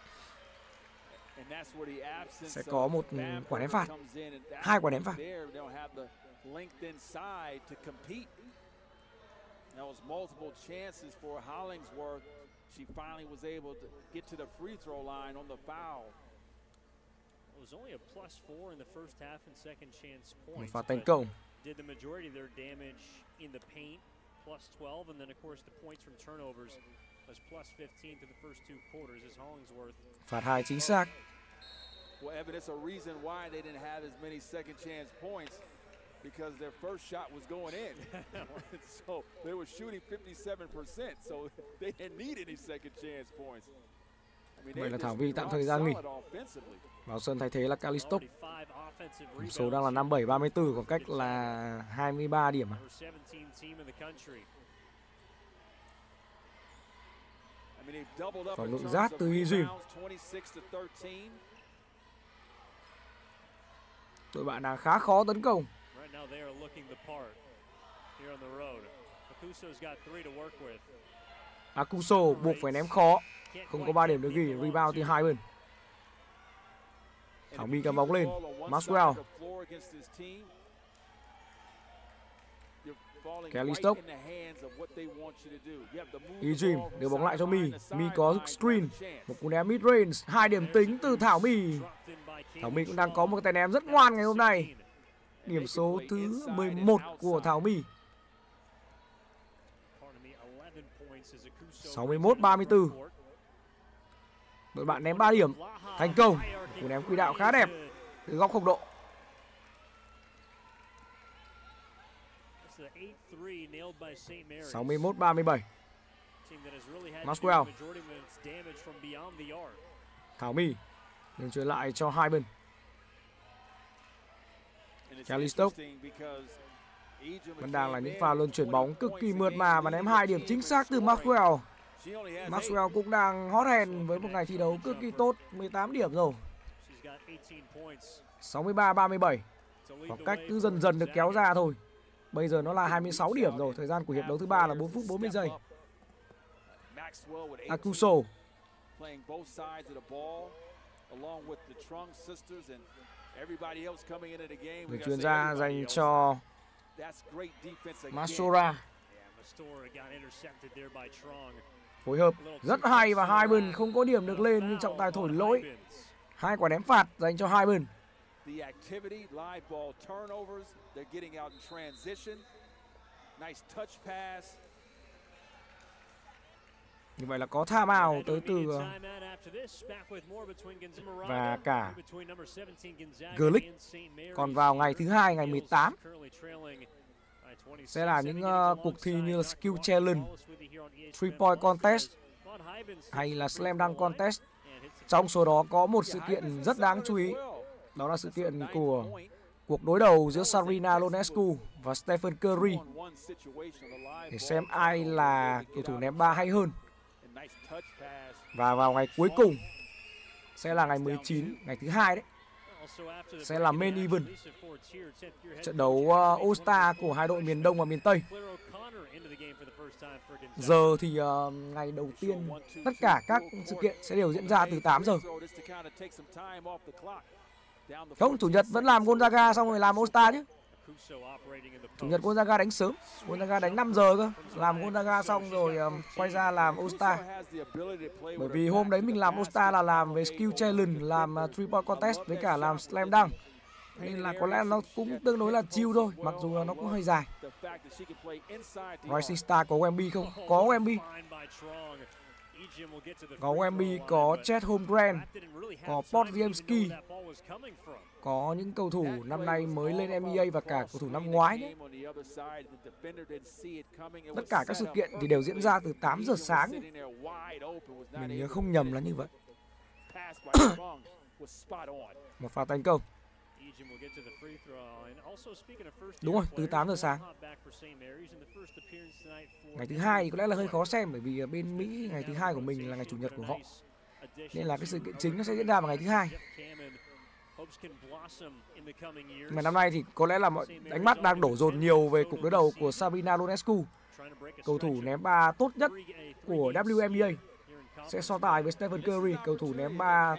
Sẽ có một quả ném phạt, hai quả ném phạt. There was multiple chances for Hollingsworth. She finally was able to get to the free throw line on the foul. It was only a plus four in the first half and second chance points. Pha tấn công. Did the majority of their damage in the paint, plus twelve, and then of course the points from turnovers was plus fifteen to the first two quarters as Hollingsworth. Phạt hai chính xác. Well, Evan, it's a reason why they didn't have as many second chance points, because their first shot was going in. So they were shooting fifty-seven percent, so they didn't need any second chance points. I mean, Vậy là Thảo Vi tạm thời gian nghỉ. Vào sân thay thế là Calistop. Điểm số đang là năm mươi bảy ba mươi tư, khoảng cách là hai mươi ba điểm. Còn lượng rát từ Ijim. Đội bạn đang khá khó tấn công. Akuso buộc phải ném khó. Không có ba điểm được ghi. Rebound từ hai bên. Thảo My cầm bóng lên. Maxwell. Kelly Stokes. Ijim đưa bóng lại cho My. My có screen. Một cú ném mid range. Hai điểm tính từ Thảo My. Thảo My cũng đang có một tay ném rất ngoan ngày hôm nay. Điểm số thứ mười một của Thảo My. sáu mươi mốt ba mươi tư. Đội bạn ném ba điểm. Thành công. Cú ném quỹ đạo khá đẹp từ góc không độ. sáu mươi mốt ba mươi bảy. Maxwell. Thảo My đường chuyển lại cho hai bên. Kelly Stokes vẫn đang là những pha luân chuyển bóng cực kỳ mượt mà và ném hai điểm chính xác từ Maxwell. Maxwell cũng đang hot hand với một ngày thi đấu cực kỳ tốt, mười tám điểm rồi. sáu mươi ba ba mươi bảy. Khoảng cách cứ dần dần được kéo ra thôi. Bây giờ nó là hai mươi sáu điểm rồi. Thời gian của hiệp đấu thứ ba là bốn phút bốn mươi giây. Akuso. Người chuyên gia dành cho Masora. Phối hợp rất hay và hai bên không có điểm được lên nhưng trọng tài thổi lỗi. Hai quả ném phạt dành cho hai bên. Như vậy là có time out tới từ và cả Glick. Còn vào ngày thứ hai, ngày mười tám sẽ là những uh, cuộc thi như là Skill Challenge, Three Point Contest hay là Slam Dunk Contest. Trong số đó có một sự kiện rất đáng chú ý. Đó là sự kiện của cuộc đối đầu giữa Sabrina Ionescu và Stephen Curry, để xem ai là cầu thủ ném ba hay hơn. Và vào ngày cuối cùng sẽ là ngày mười chín, ngày thứ hai đấy, sẽ là main event, trận đấu uh, All-Star của hai đội miền Đông và miền Tây. Giờ thì uh, ngày đầu tiên tất cả các sự kiện sẽ đều diễn ra từ tám giờ. Không, Chủ nhật vẫn làm Gonzaga xong rồi làm All-Star chứ. Chủ nhật Gonzaga đánh sớm, Gonzaga đánh năm giờ cơ. Làm Gonzaga xong rồi um, quay ra làm All-Star. Bởi vì hôm đấy mình làm All-Star là làm về Skill Challenge, làm uh, Three Point Contest với cả làm Slam Dunk. Nên là có lẽ nó cũng tương đối là chill thôi, mặc dù là nó cũng hơi dài. Rising Star có Wemby không? Có Wemby. Có Wemby, có Chet Holmgren, có Podziemski. Có những cầu thủ năm nay mới lên N B A và cả cầu thủ năm ngoái đấy. Tất cả các sự kiện thì đều diễn ra từ tám giờ sáng. Mình nhớ không nhầm là như vậy. Một pha tấn công. Đúng rồi, từ tám giờ sáng. Ngày thứ hai thì có lẽ là hơi khó xem, bởi vì bên Mỹ ngày thứ hai của mình là ngày chủ nhật của họ. Nên là cái sự kiện chính nó sẽ diễn ra vào ngày thứ hai. Mà năm nay thì có lẽ là mọi ánh mắt đang đổ dồn nhiều về cuộc đối đầu của Sabrina Ionescu, cầu thủ ném ba tốt nhất của W N B A, sẽ so tài với Stephen Curry, cầu thủ ném ba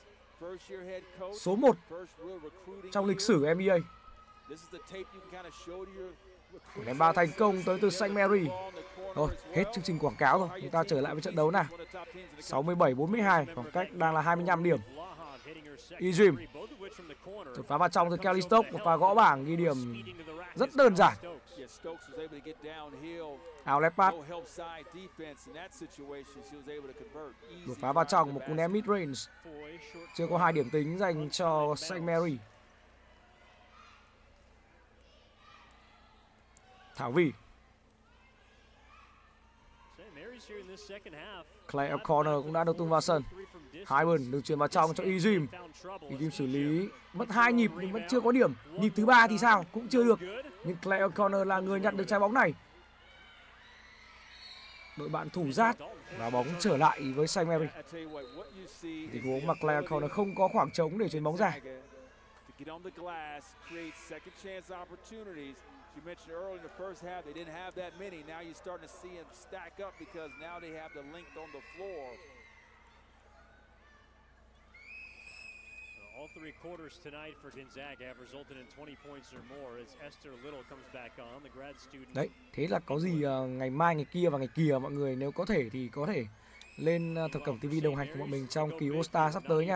số một trong lịch sử N B A. Ném ba thành công tới từ Saint Mary. Thôi, hết chương trình quảng cáo rồi. Chúng ta trở lại với trận đấu nào. sáu mươi bảy bốn mươi hai, khoảng cách đang là hai mươi lăm điểm. E-Dream đột phá vào trong từ Kelly Stokes, một pha gõ bảng ghi điểm rất đơn giản. Áo Leopard đột phá vào trong, một cú ném mid range. Chưa có hai điểm tính dành cho Saint Mary. Thảo Vi, Clay O'Connor cũng đã được tung vào sân. Hyman được chuyển vào trong cho E-Dream. E-Dream xử lý mất hai nhịp nhưng vẫn chưa có điểm. Nhịp thứ ba thì sao? Cũng chưa được. Nhưng Clay O'Connor là người nhặt được trái bóng này. Đội bạn thủ rát và bóng trở lại với Saint Mary. Tình huống mà Clay O'Connor không có khoảng trống để chuyền bóng ra. You mentioned earlier in the first half they didn't have that many. Now you're starting to see them stack up because now they have the length on the floor. All three quarters tonight for Gonzaga have resulted in twenty points or more as Esther Little comes back on, the grad student. Đấy, thế là có gì uh, ngày mai, ngày kia và ngày kia mọi người nếu có thể thì có thể lên uh, Thập Cẩm ti vi đồng hành cùng bọn mình trong kỳ All Star sắp tới nha.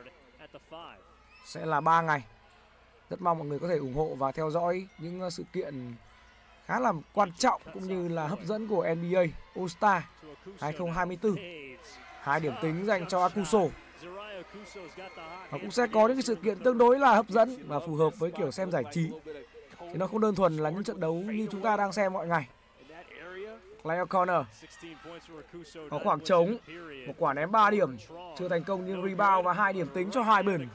Sẽ là ba ngày. Rất mong mọi người có thể ủng hộ và theo dõi những sự kiện khá là quan trọng cũng như là hấp dẫn của N B A All Star hai không hai tư. Hai điểm tính dành cho Akuso. Và cũng sẽ có những sự kiện tương đối là hấp dẫn và phù hợp với kiểu xem giải trí. Thì nó không đơn thuần là những trận đấu như chúng ta đang xem mọi ngày. Clay O'Connor có khoảng trống, một quả ném ba điểm chưa thành công nhưng rebound và hai điểm tính cho Hyman.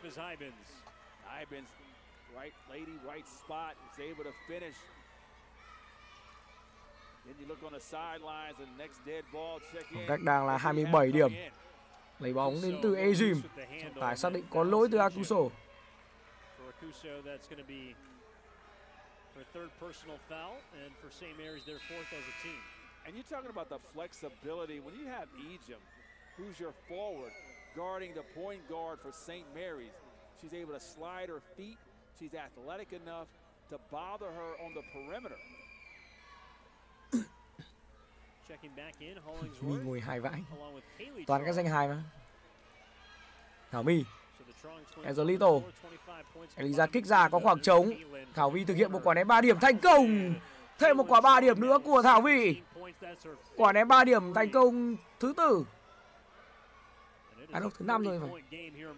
Right lady, right spot, is able to finish. Then you look on the sidelines and next dead ball check in. Khoảng cách đang là hai mươi bảy điểm. Lấy bóng đến từ E-Dream. Phải xác định có lỗi từ Akuso. And you're talking about the flexibility when you have E-Dream, who's your forward guarding the point guard for Saint Mary's. She's able to slide her feet. She's athletic enough to bother her on the perimeter. Mi ngồi hai vãi. Toàn các danh hài mà. Thảo Mi, Angelito, Eliza kích ra có khoảng trống. Thảo Vi thực hiện một quả ném ba điểm thành công. Thêm một quả ba điểm nữa của Thảo Vi. Quả ném ba điểm thành công thứ tư. À đâu, thứ năm rồi phải.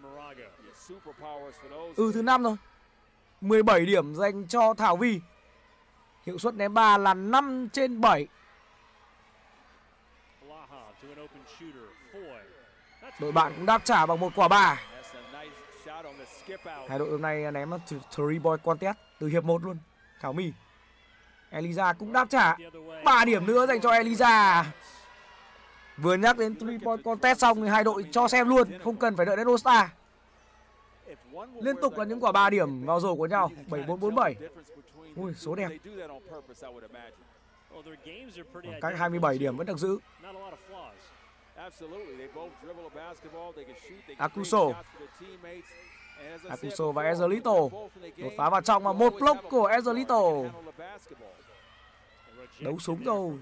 Ừ, thứ năm rồi. mười bảy điểm dành cho Thảo Vi. Hiệu suất ném ba là năm trên bảy. Đội bạn cũng đáp trả bằng một quả ba. Hai đội hôm nay ném three point contest từ hiệp một luôn. Thảo Mi, Eliza cũng đáp trả. ba điểm nữa dành cho Eliza. Vừa nhắc đến three point contest xong thì hai đội cho xem luôn, không cần phải đợi đến All Star. Liên tục là những quả ba điểm vào rổ của nhau. Bảy bốn bốn bảy. Ui, số đẹp. Khoảng cách hai mươi bảy điểm vẫn được giữ. Akuso, Akuso và Angelito đột phá vào trong mà một block của Angelito. Đấu súng rồi.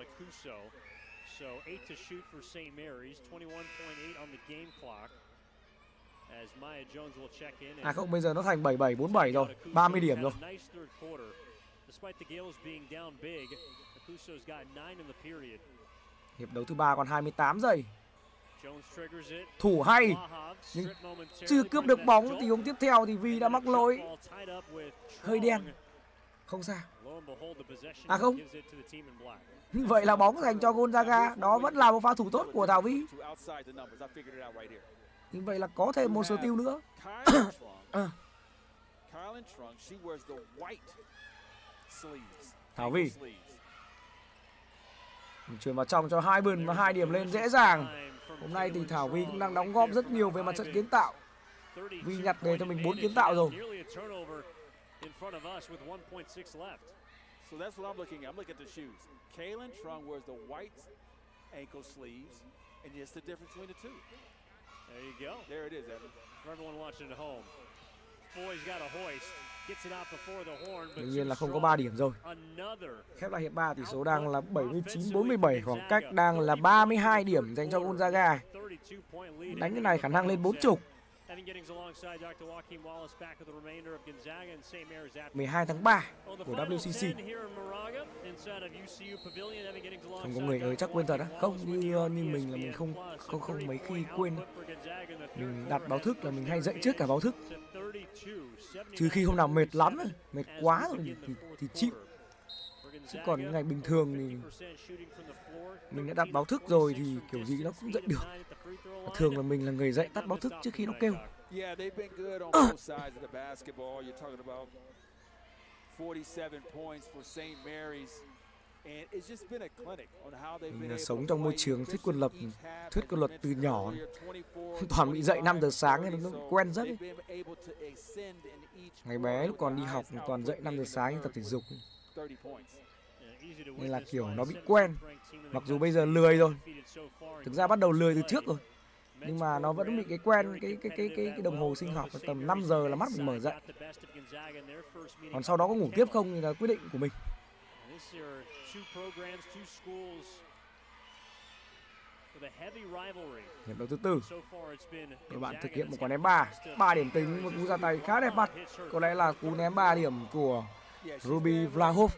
À không, bây giờ nó thành bảy bảy bốn bảy rồi, ba mươi điểm rồi. Hiệp đấu thứ ba còn hai mươi tám giây. Thủ hay nhưng chưa cướp được bóng. Tình huống tiếp theo thì Vi đã mắc lỗi hơi đen. Không sao. À không, như vậy là bóng dành cho Gonzaga. Đó vẫn là một pha thủ tốt của Thảo Vi. Như vậy là có thêm một steal nữa. À. Thảo Vi chuyển vào trong cho hai bên và hai điểm lên dễ dàng. Hôm nay thì Thảo Vi cũng đang đóng góp rất nhiều về mặt trận kiến tạo. Vi nhặt về cho mình bốn kiến tạo rồi. So that's what I'm looking at. I'm looking at the shoes. Kaylin Trung wears the white ankle sleeves, and just the difference between the two. There you go. There it is, Evan. For everyone watching at home, Foy's got a hoist. Đương nhiên là không có ba điểm rồi. Khép lại hiệp ba, tỷ số đang là bảy mươi chín bốn mươi bảy, khoảng cách đang là ba mươi hai điểm dành cho Gonzaga. Đánh cái này khả năng lên bốn mươi. mười hai tháng ba của W C C. Không có người ơi chắc quên thật á. Không, như như mình là mình không không không mấy khi quên. Mình đặt báo thức là mình hay dậy trước cả báo thức. Trừ khi hôm nào mệt lắm rồi, mệt quá rồi thì, thì, thì chịu. Chứ còn những ngày bình thường thì mình đã đặt báo thức rồi thì kiểu gì nó cũng dậy được. Thường là mình là người dậy tắt báo thức trước khi nó kêu. Mình là sống trong môi trường thích quân lập, thuyết quân luật từ nhỏ, toàn bị dậy năm giờ sáng nên nó quen giấc. Ngày bé lúc còn đi học toàn dậy năm giờ sáng tập thể dục, nên là kiểu nó bị quen. Mặc dù bây giờ lười rồi, thực ra bắt đầu lười từ trước rồi, nhưng mà nó vẫn bị cái quen cái cái cái cái, cái đồng hồ sinh học tầm năm giờ là mắt mình mở dậy. Còn sau đó có ngủ tiếp không thì là quyết định của mình. Hiệp đấu thứ tư, các bạn thực hiện một quả ném ba, ba điểm tính, một cú ra tay khá đẹp mắt. Có lẽ là cú ném ba điểm của Ruby Vlahov.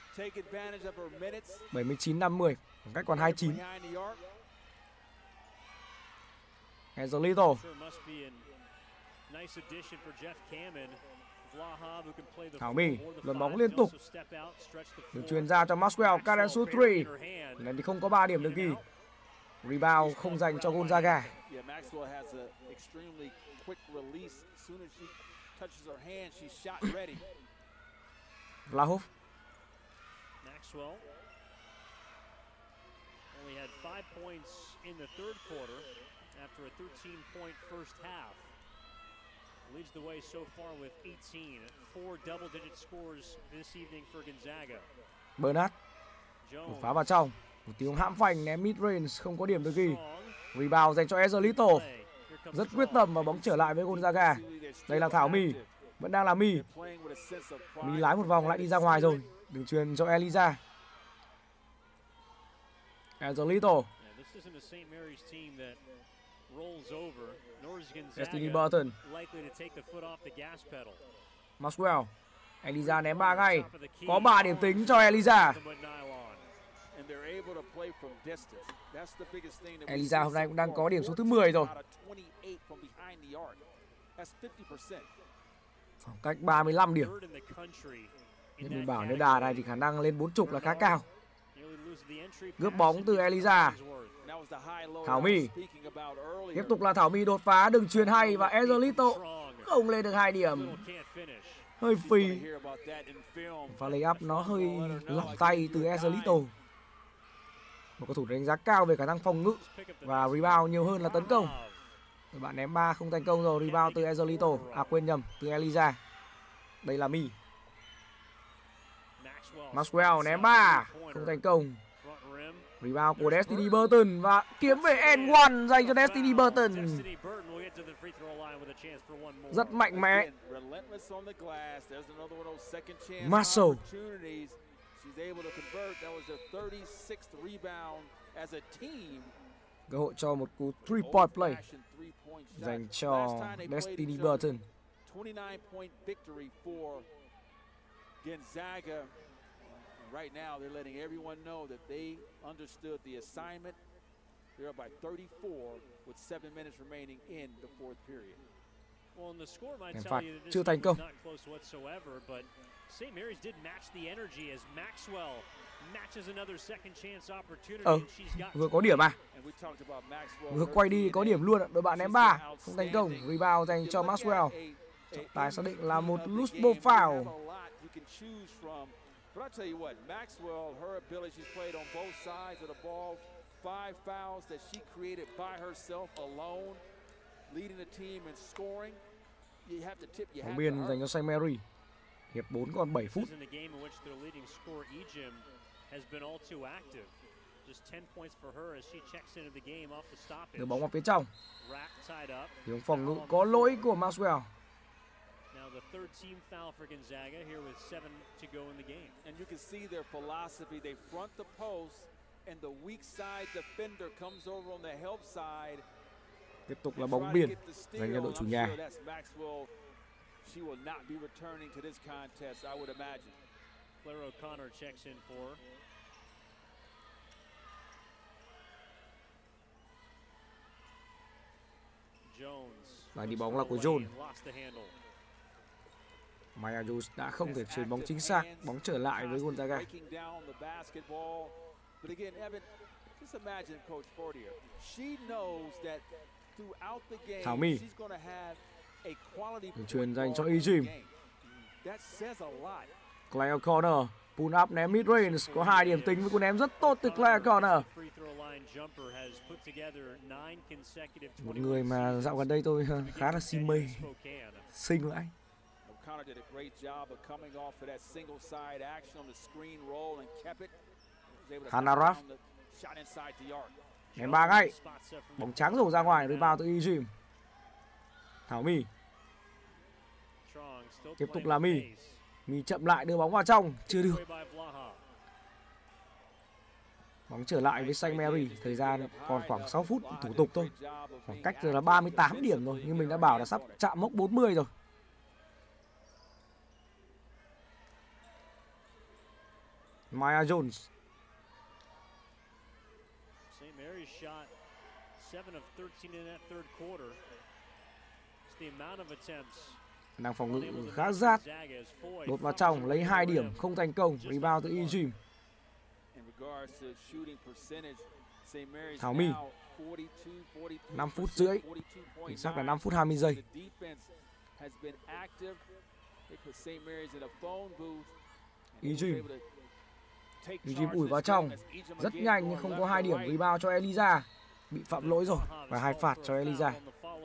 bảy mươi chín năm mươi, khoảng cách còn hai mươi chín. Angelito. Thảo My luồn bóng liên tục, được truyền ra cho Maxwell. Karen shoot three, lần thì không có ba điểm được ghi. Rebound không dành cho Gonzaga. Vlahov. Only had five points in the third quarter after a thirteen point first half. Leads the way so far with eighteen. Four double-digit scores this evening for Gonzaga. Bernard một phá vào trong, một tiếng hãm phanh ném mid range không có điểm được ghi. Rebound dành cho Angelito. Rất quyết tâm và bóng trở lại với Gonzaga. Đây là Thảo My, vẫn đang là My. My lái một vòng lại đi ra ngoài rồi. Đường truyền cho Eliza. Angelito. Destiny Burton. Maxwell. Eliza ném ba ngay. Có ba điểm tính cho Eliza. Eliza hôm nay cũng đang có điểm số thứ mười rồi. Khoảng cách ba mươi lăm điểm. Nhưng mình bảo nếu đà này thì khả năng lên bốn mươi là khá cao. Cướp bóng từ Eliza. Thảo My. Tiếp tục là Thảo My đột phá, đường truyền hay và Angelito không lên được hai điểm. Hơi phì. Pha layup nó hơi lỏng tay từ Angelito. Một cầu thủ đánh giá cao về khả năng phòng ngự và rebound nhiều hơn là tấn công. Các bạn ném ba không thành công rồi. Rebound từ Angelito. À quên nhầm, từ Eliza. Đây là My. Maxwell ném ba không thành công. Rebound của Destiny Burton và kiếm về and one dành cho Destiny Burton. Rất mạnh mẽ. Marshall. Cơ hội cho một cú three point play dành cho Destiny Burton. Gonzaga, right now, they're letting everyone know that they understood the assignment. They're up by thirty-four with seven minutes remaining in the fourth period. Well, and the score might Ném tell phạt you that chưa this thành game công. was not close whatsoever, but Saint Mary's did match the energy as Maxwell matches another second chance opportunity. Ờ, She's got vừa có điểm à? And we talked about Maxwell. Vừa quay đi có điểm luôn ạ. Đội bạn ném ba không thành công. Rebound dành cho Maxwell. Trọng tài xác định là một loose ball foul. But I tell you what, Maxwell, her ability, she's played on both sides of the ball. Five fouls that she created by herself alone, leading the team in scoring. You have to tip your hat Bóng to biên her. dành cho Saint Mary. Hiệp bốn còn bảy phút. in the game in which their leading scorer Ejim has been all too active. Just ten points for her as she checks into the game off the stoppage. Đưa bóng vào phía trong. Rack tied up. Tiếng phòng ngự có lỗi của Maxwell. Now Now the third team foul for Gonzaga here with seven to go in the game. And you can see their philosophy. They front the post and the weak side defender comes over on the help side. Tiếp tục là bóng biên dành cho đội chủ nhà. She will not be returning to this contest, I would imagine. Claire O'Connor checks in for. Jones. Và đi bóng là của Jones. Maya Jones đã không thể chuyền bóng chính xác, bóng trở lại với Gonzaga. But again, Evan, just imagine Coach Fortier. She knows that throughout the game, Thảo My. she's going to have a quality chuyền dành cho Ejim. That says a lot. Claire O'Connor, pull up ném mid range, có hai điểm tính với cú ném rất tốt từ Claire O'Connor. Một người mà dạo gần đây tôi khá là si mê, xinh lại. O'Connor did a great job of coming off of that single side action on the screen roll and kept it. Hannah Raff ném ba ngay, bóng trắng rổ ra ngoài, rebound từ Ejim. Thảo My tiếp tục là My. My chậm lại đưa bóng vào trong, chưa được. Bóng trở lại với Saint Mary, thời gian còn khoảng sáu phút thủ tục thôi. Khoảng cách giờ là ba mươi tám điểm rồi, nhưng mình đã bảo là sắp chạm mốc bốn mươi rồi. Maya Jones. Saint Mary's shot seven of thirteen in that third quarter. It's the amount of attempts. Đang phòng ngự khá rát, đột vào trong lấy hai điểm không thành công, rebound từ Ejim. Thảo My năm phút rưỡi, chính xác là năm phút hai mươi giây. Ejim Ejim ủi vào trong rất nhanh nhưng không có hai điểm, rebound cho Eliza, bị phạm lỗi rồi và hai phạt cho Eliza.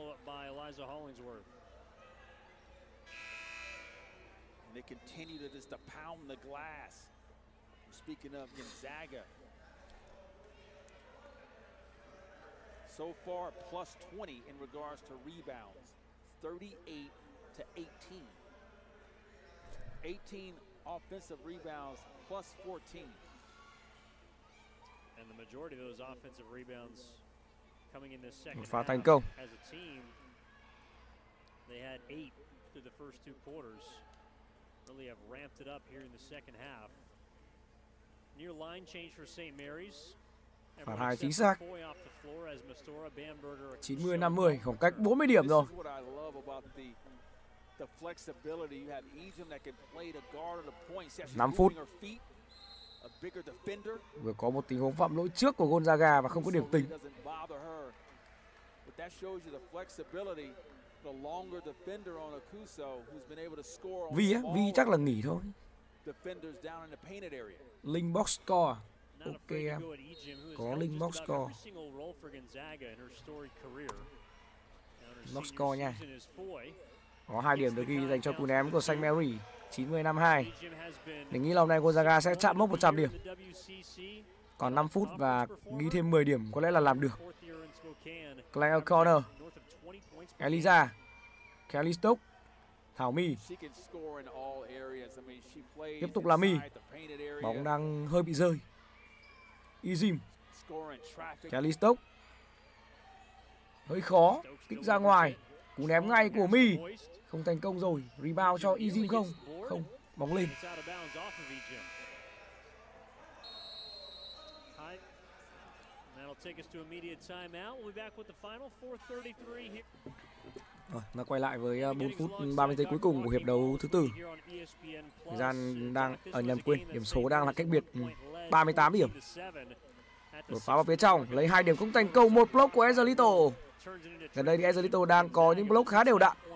They continue to just to pound the glass. Speaking of Gonzaga, so far plus twenty in regards to rebounds, thirty-eight to eighteen. eighteen offensive rebounds plus fourteen. And the majority of those offensive rebounds coming in this second Một pha half. thành công. As a team, they had eight through the first two quarters. Really have ramped it up here in the second half. Near line change for Saint Mary's. Phạt hai chính xác. chín mươi năm mươi, khoảng cách bốn mươi điểm rồi. năm phút. Vừa có một tình huống phạm lỗi trước của Gonzaga và không có điểm tính. Vi á, Vi chắc là nghỉ thôi. Link box score. Ok em. Có link box score. Box score nha. Có hai điểm được ghi dành cho cú ném của Saint Mary. chín mươi năm hai. Mình nghĩ lần này Gonzaga sẽ chạm mốc một trăm điểm. Còn năm phút và ghi thêm mười điểm có lẽ là làm được. Claire O'Connor, Eliza, Kelly Stokes, Thảo My. Tiếp tục là My. Bóng đang hơi bị rơi. Ejim, Kelly Stokes. Hơi khó, kích ra ngoài. Cú ném ngay của My. Không thành công rồi. Rebound cho Ejim không? Không, bóng lên. Rồi, nó quay lại với bốn phút ba mươi giây cuối cùng của hiệp đấu thứ tư. Thời gian đang ở nhầm quên, điểm số đang là cách biệt ba mươi tám điểm. Đột phá vào phía trong, lấy hai điểm không thành công, một block của Ezalito. Gần đây thì Ezalito đang có những block khá đều đặn.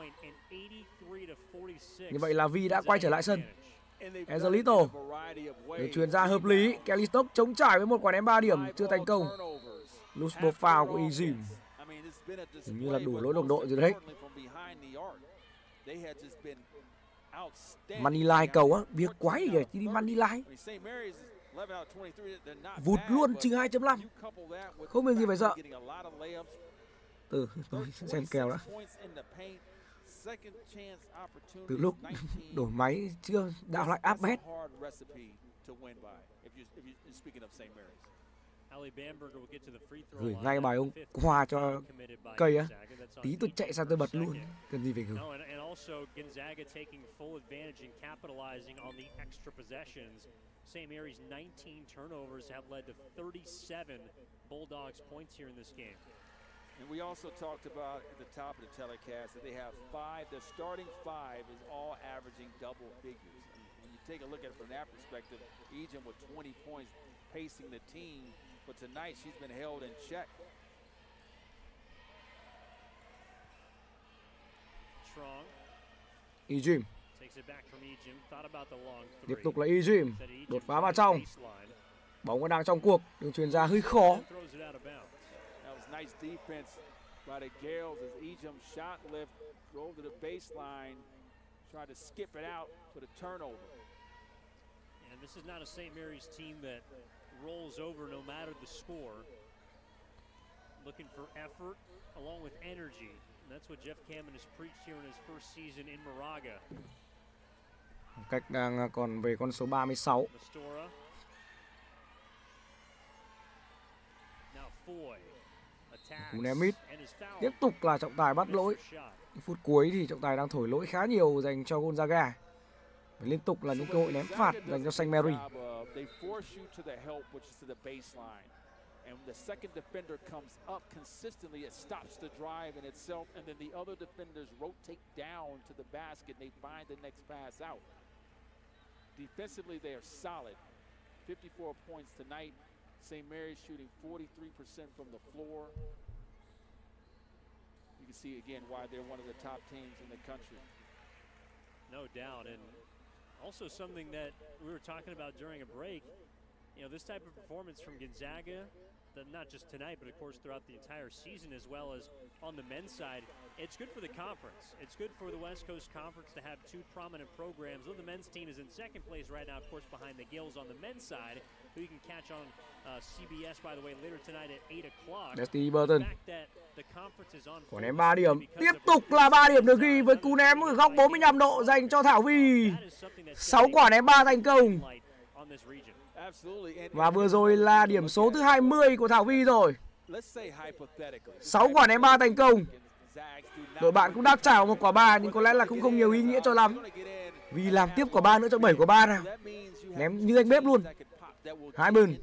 Như vậy là Vi đã quay trở lại sân. Ezalito để chuyền ra hợp lý. Kelly Stokes chống trải với một quả ném ba điểm chưa thành công. Loose ball foul của Ejim. Hình như là đủ lỗi đồng đội rồi đấy. Money line cầu á, việc quái gì đi money line. Vụt luôn trừ hai chấm năm. Không việc gì phải sợ. Từ tôi xem kèo đã. Từ lúc đổi máy chưa đạo lại áp bét. Gửi ngay bài ông qua cho cây á. Tí tôi chạy sang tôi bật luôn. Cần gì phải gửi. Saint Mary's nineteen turnovers have led to thirty-seven Bulldogs points here in this game. And we also talked about at the top of the telecast that they have five, their starting five is all averaging double figures. And when you take a look at it from that perspective, Ejim with twenty points pacing the team, but tonight she's been held in check. Strong. Ejim. Takes it back from Ejim. Thought about the long three. Tiếp tục là Ejim. Đột phá vào trong. Bóng vẫn đang trong cuộc, đường chuyền ra hơi khó. Nice defense by the Gales as Ejim shot lift, drove to the baseline, tried to skip it out for the turnover. And this is not a Saint Mary's team that rolls over no matter the score. Looking for effort along with energy. And that's what Jeff Cameron has preached here in his first season in Moraga. Cách đang còn về con số ba mươi sáu. Mastora. Now Foy. Cú ném mít. Tiếp tục là trọng tài bắt lỗi. Phút cuối thì trọng tài đang thổi lỗi khá nhiều dành cho Gonzaga. Và liên tục là những cơ hội ném phạt dành cho Saint Mary. And the second defender comes up consistently, it stops the drive in itself, and then the other defenders rotate down to the basket, and they find the next pass out. Defensively, they are solid. fifty-four points tonight. Saint Mary's shooting forty-three percent from the floor. You can see again why they're one of the top teams in the country. No doubt, and also something that we were talking about during a break. You know, this type of performance from Gonzaga, not just tonight, but of course throughout the entire season, as well as on the men's side, it's good for the conference. It's good for the West Coast Conference to have two prominent programs. Though the men's team is in second place right now, of course, behind the Gills on the men's side, who you can catch on uh, C B S, by the way, later tonight at eight o'clock. Dusty Burton. Quả ném ba điểm. Tiếp tục là ba điểm được ghi với cú ném ở góc bốn mươi lăm độ dành cho Thảo Vi. sáu quả ném ba thành công. Và vừa rồi là điểm số thứ hai mươi của Thảo Vi rồi. sáu quả ném ba thành công. Đội bạn cũng đã trảo một quả ba nhưng có lẽ là cũng không nhiều ý nghĩa cho lắm. Vì làm tiếp quả ba nữa cho bảy quả ba nào. Ném như anh bếp luôn. Hai bên.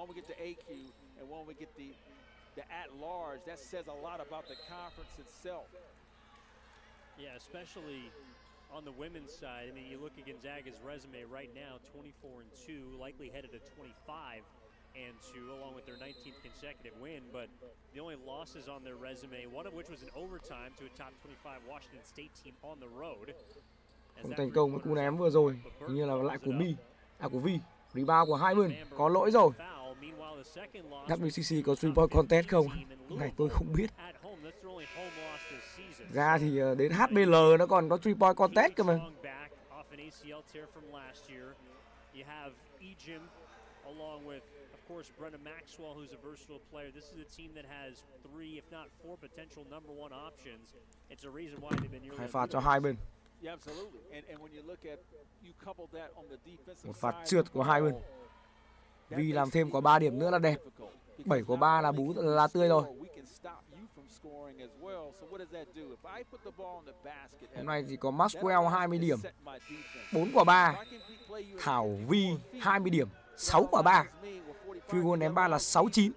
On the women's side, I mean, you look at Gonzaga's resume right now, twenty-four and two, likely headed to twenty-five and two, along with their nineteenth consecutive win. But the only losses on their resume, one of which was an overtime to a top twenty-five Washington State team on the road. Không thành công với cú ném vừa rồi, hình như là lại của Mi, à của Vi. Rebound của hai bên, có lỗi rồi. W C C có three point contest không? Này tôi không biết. Ra thì đến H B L nó còn có three point contest cơ mà. Along with, of course, Brenda Maxwell, who's a versatile player. This is a team that has three, if not four, potential number one options. It's a reason why they've been nearly. Hai phạt cho hai bên. Một phạt trượt của hai bên. Vì làm thêm có ba điểm nữa là đẹp. bảy của ba là bú là tươi rồi. Hôm nay chỉ có Maxwell hai mươi điểm, bốn quả ba. Thảo Vi hai mươi điểm, sáu quả ba. Field goal ném ba là sáu chín.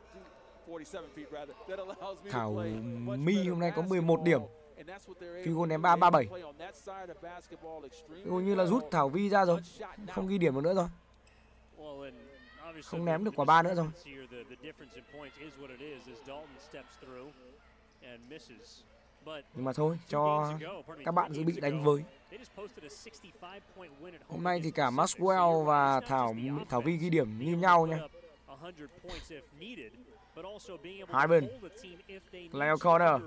Thảo Mi hôm nay có mười một điểm. Field goal ném ba ba bảy. Như là rút Thảo Vi ra rồi, không ghi điểm nữa rồi. Không ném được quả ba nữa rồi. Nhưng mà thôi, cho các bạn dự bị đánh với. Hôm nay thì cả Maxwell và Thảo Thảo Vi ghi điểm như nhau nha. Hai bên. Leo corner.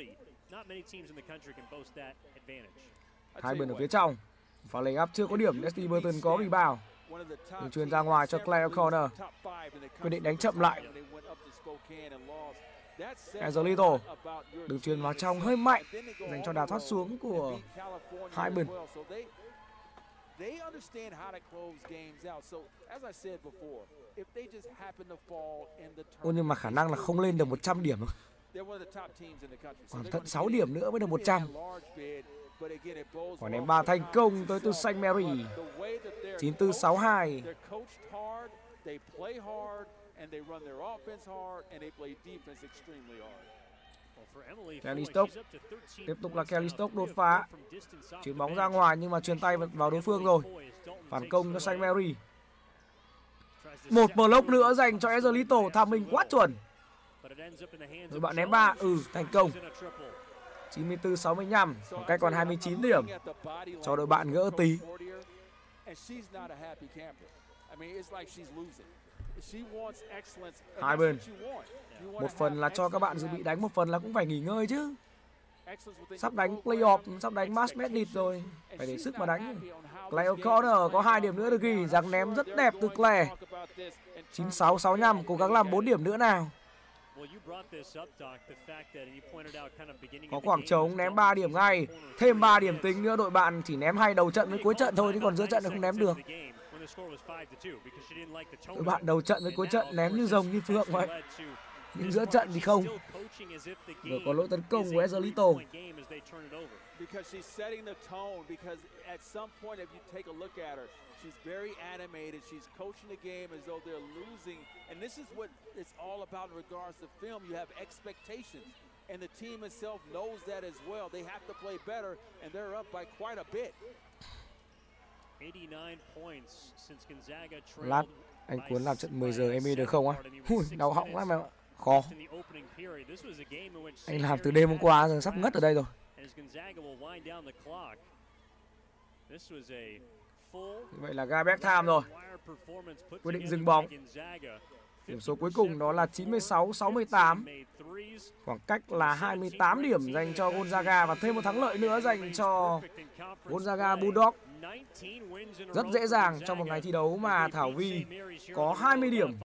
Hai bên ở phía trong. Và lay up chưa có điểm. Dusty Burton có rebound. Đường chuyền ra ngoài cho Claire Corner. Quyết định đánh chậm lại. Angelito được chuyền vào trong hơi mạnh dành cho đà thoát xuống của Hyman. Ôi nhưng mà khả năng là không lên được một trăm điểm. Còn tận sáu điểm nữa mới được một trăm. Quả ném ba thành công tới từ Saint Mary. chín tư sáu hai. Kelly Stokes. Tiếp tục là Kelly Stokes đột phá. Chuyền bóng ra ngoài nhưng mà chuyền tay vào đối phương rồi. Phản công cho Saint Mary. Một block nữa dành cho Angelito. Tham minh quá chuẩn. Rồi bạn ném ba. Ừ, thành công. chín mươi tư sáu mươi lăm. Khoảng cách còn hai mươi chín điểm. Cho đội bạn gỡ tí. Hai bên. Một phần là cho các bạn dự bị đánh, một phần là cũng phải nghỉ ngơi chứ. Sắp đánh playoff, sắp đánh March Madness rồi, phải để sức mà đánh. Clay O'Connor có hai điểm nữa được ghi, giáng ném rất đẹp từ Clay. chín sáu sáu lăm, cố gắng làm bốn điểm nữa nào. Có khoảng trống, ném ba điểm ngay. Thêm ba điểm tính nữa, đội bạn chỉ ném hai đầu trận với cuối trận thôi, chứ còn giữa trận là không ném được. Đội bạn đầu trận với cuối trận ném như rồng như phượng vậy. Nhưng giữa trận thì không. Vừa có lỗi tấn công của Angelito. She's very animated. She's coaching the game as though they're losing. And this is what it's all about in regards to film. You have expectations. And the team itself knows that as well. They have to play better, and they're up by quite a bit. Lát, anh Cuốn làm trận mười giờ em đi được không á? Ui, đau họng lắm mà. Khó. Anh làm từ đêm hôm qua rồi, sắp ngất ở đây rồi. Vậy là Garbage time rồi. Quyết định dừng bóng. Điểm số cuối cùng đó là chín mươi sáu sáu mươi tám. Khoảng cách là hai mươi tám điểm dành cho Gonzaga và thêm một thắng lợi nữa dành cho Gonzaga Bulldogs. Rất dễ dàng trong một ngày thi đấu mà Thảo Vi có hai mươi điểm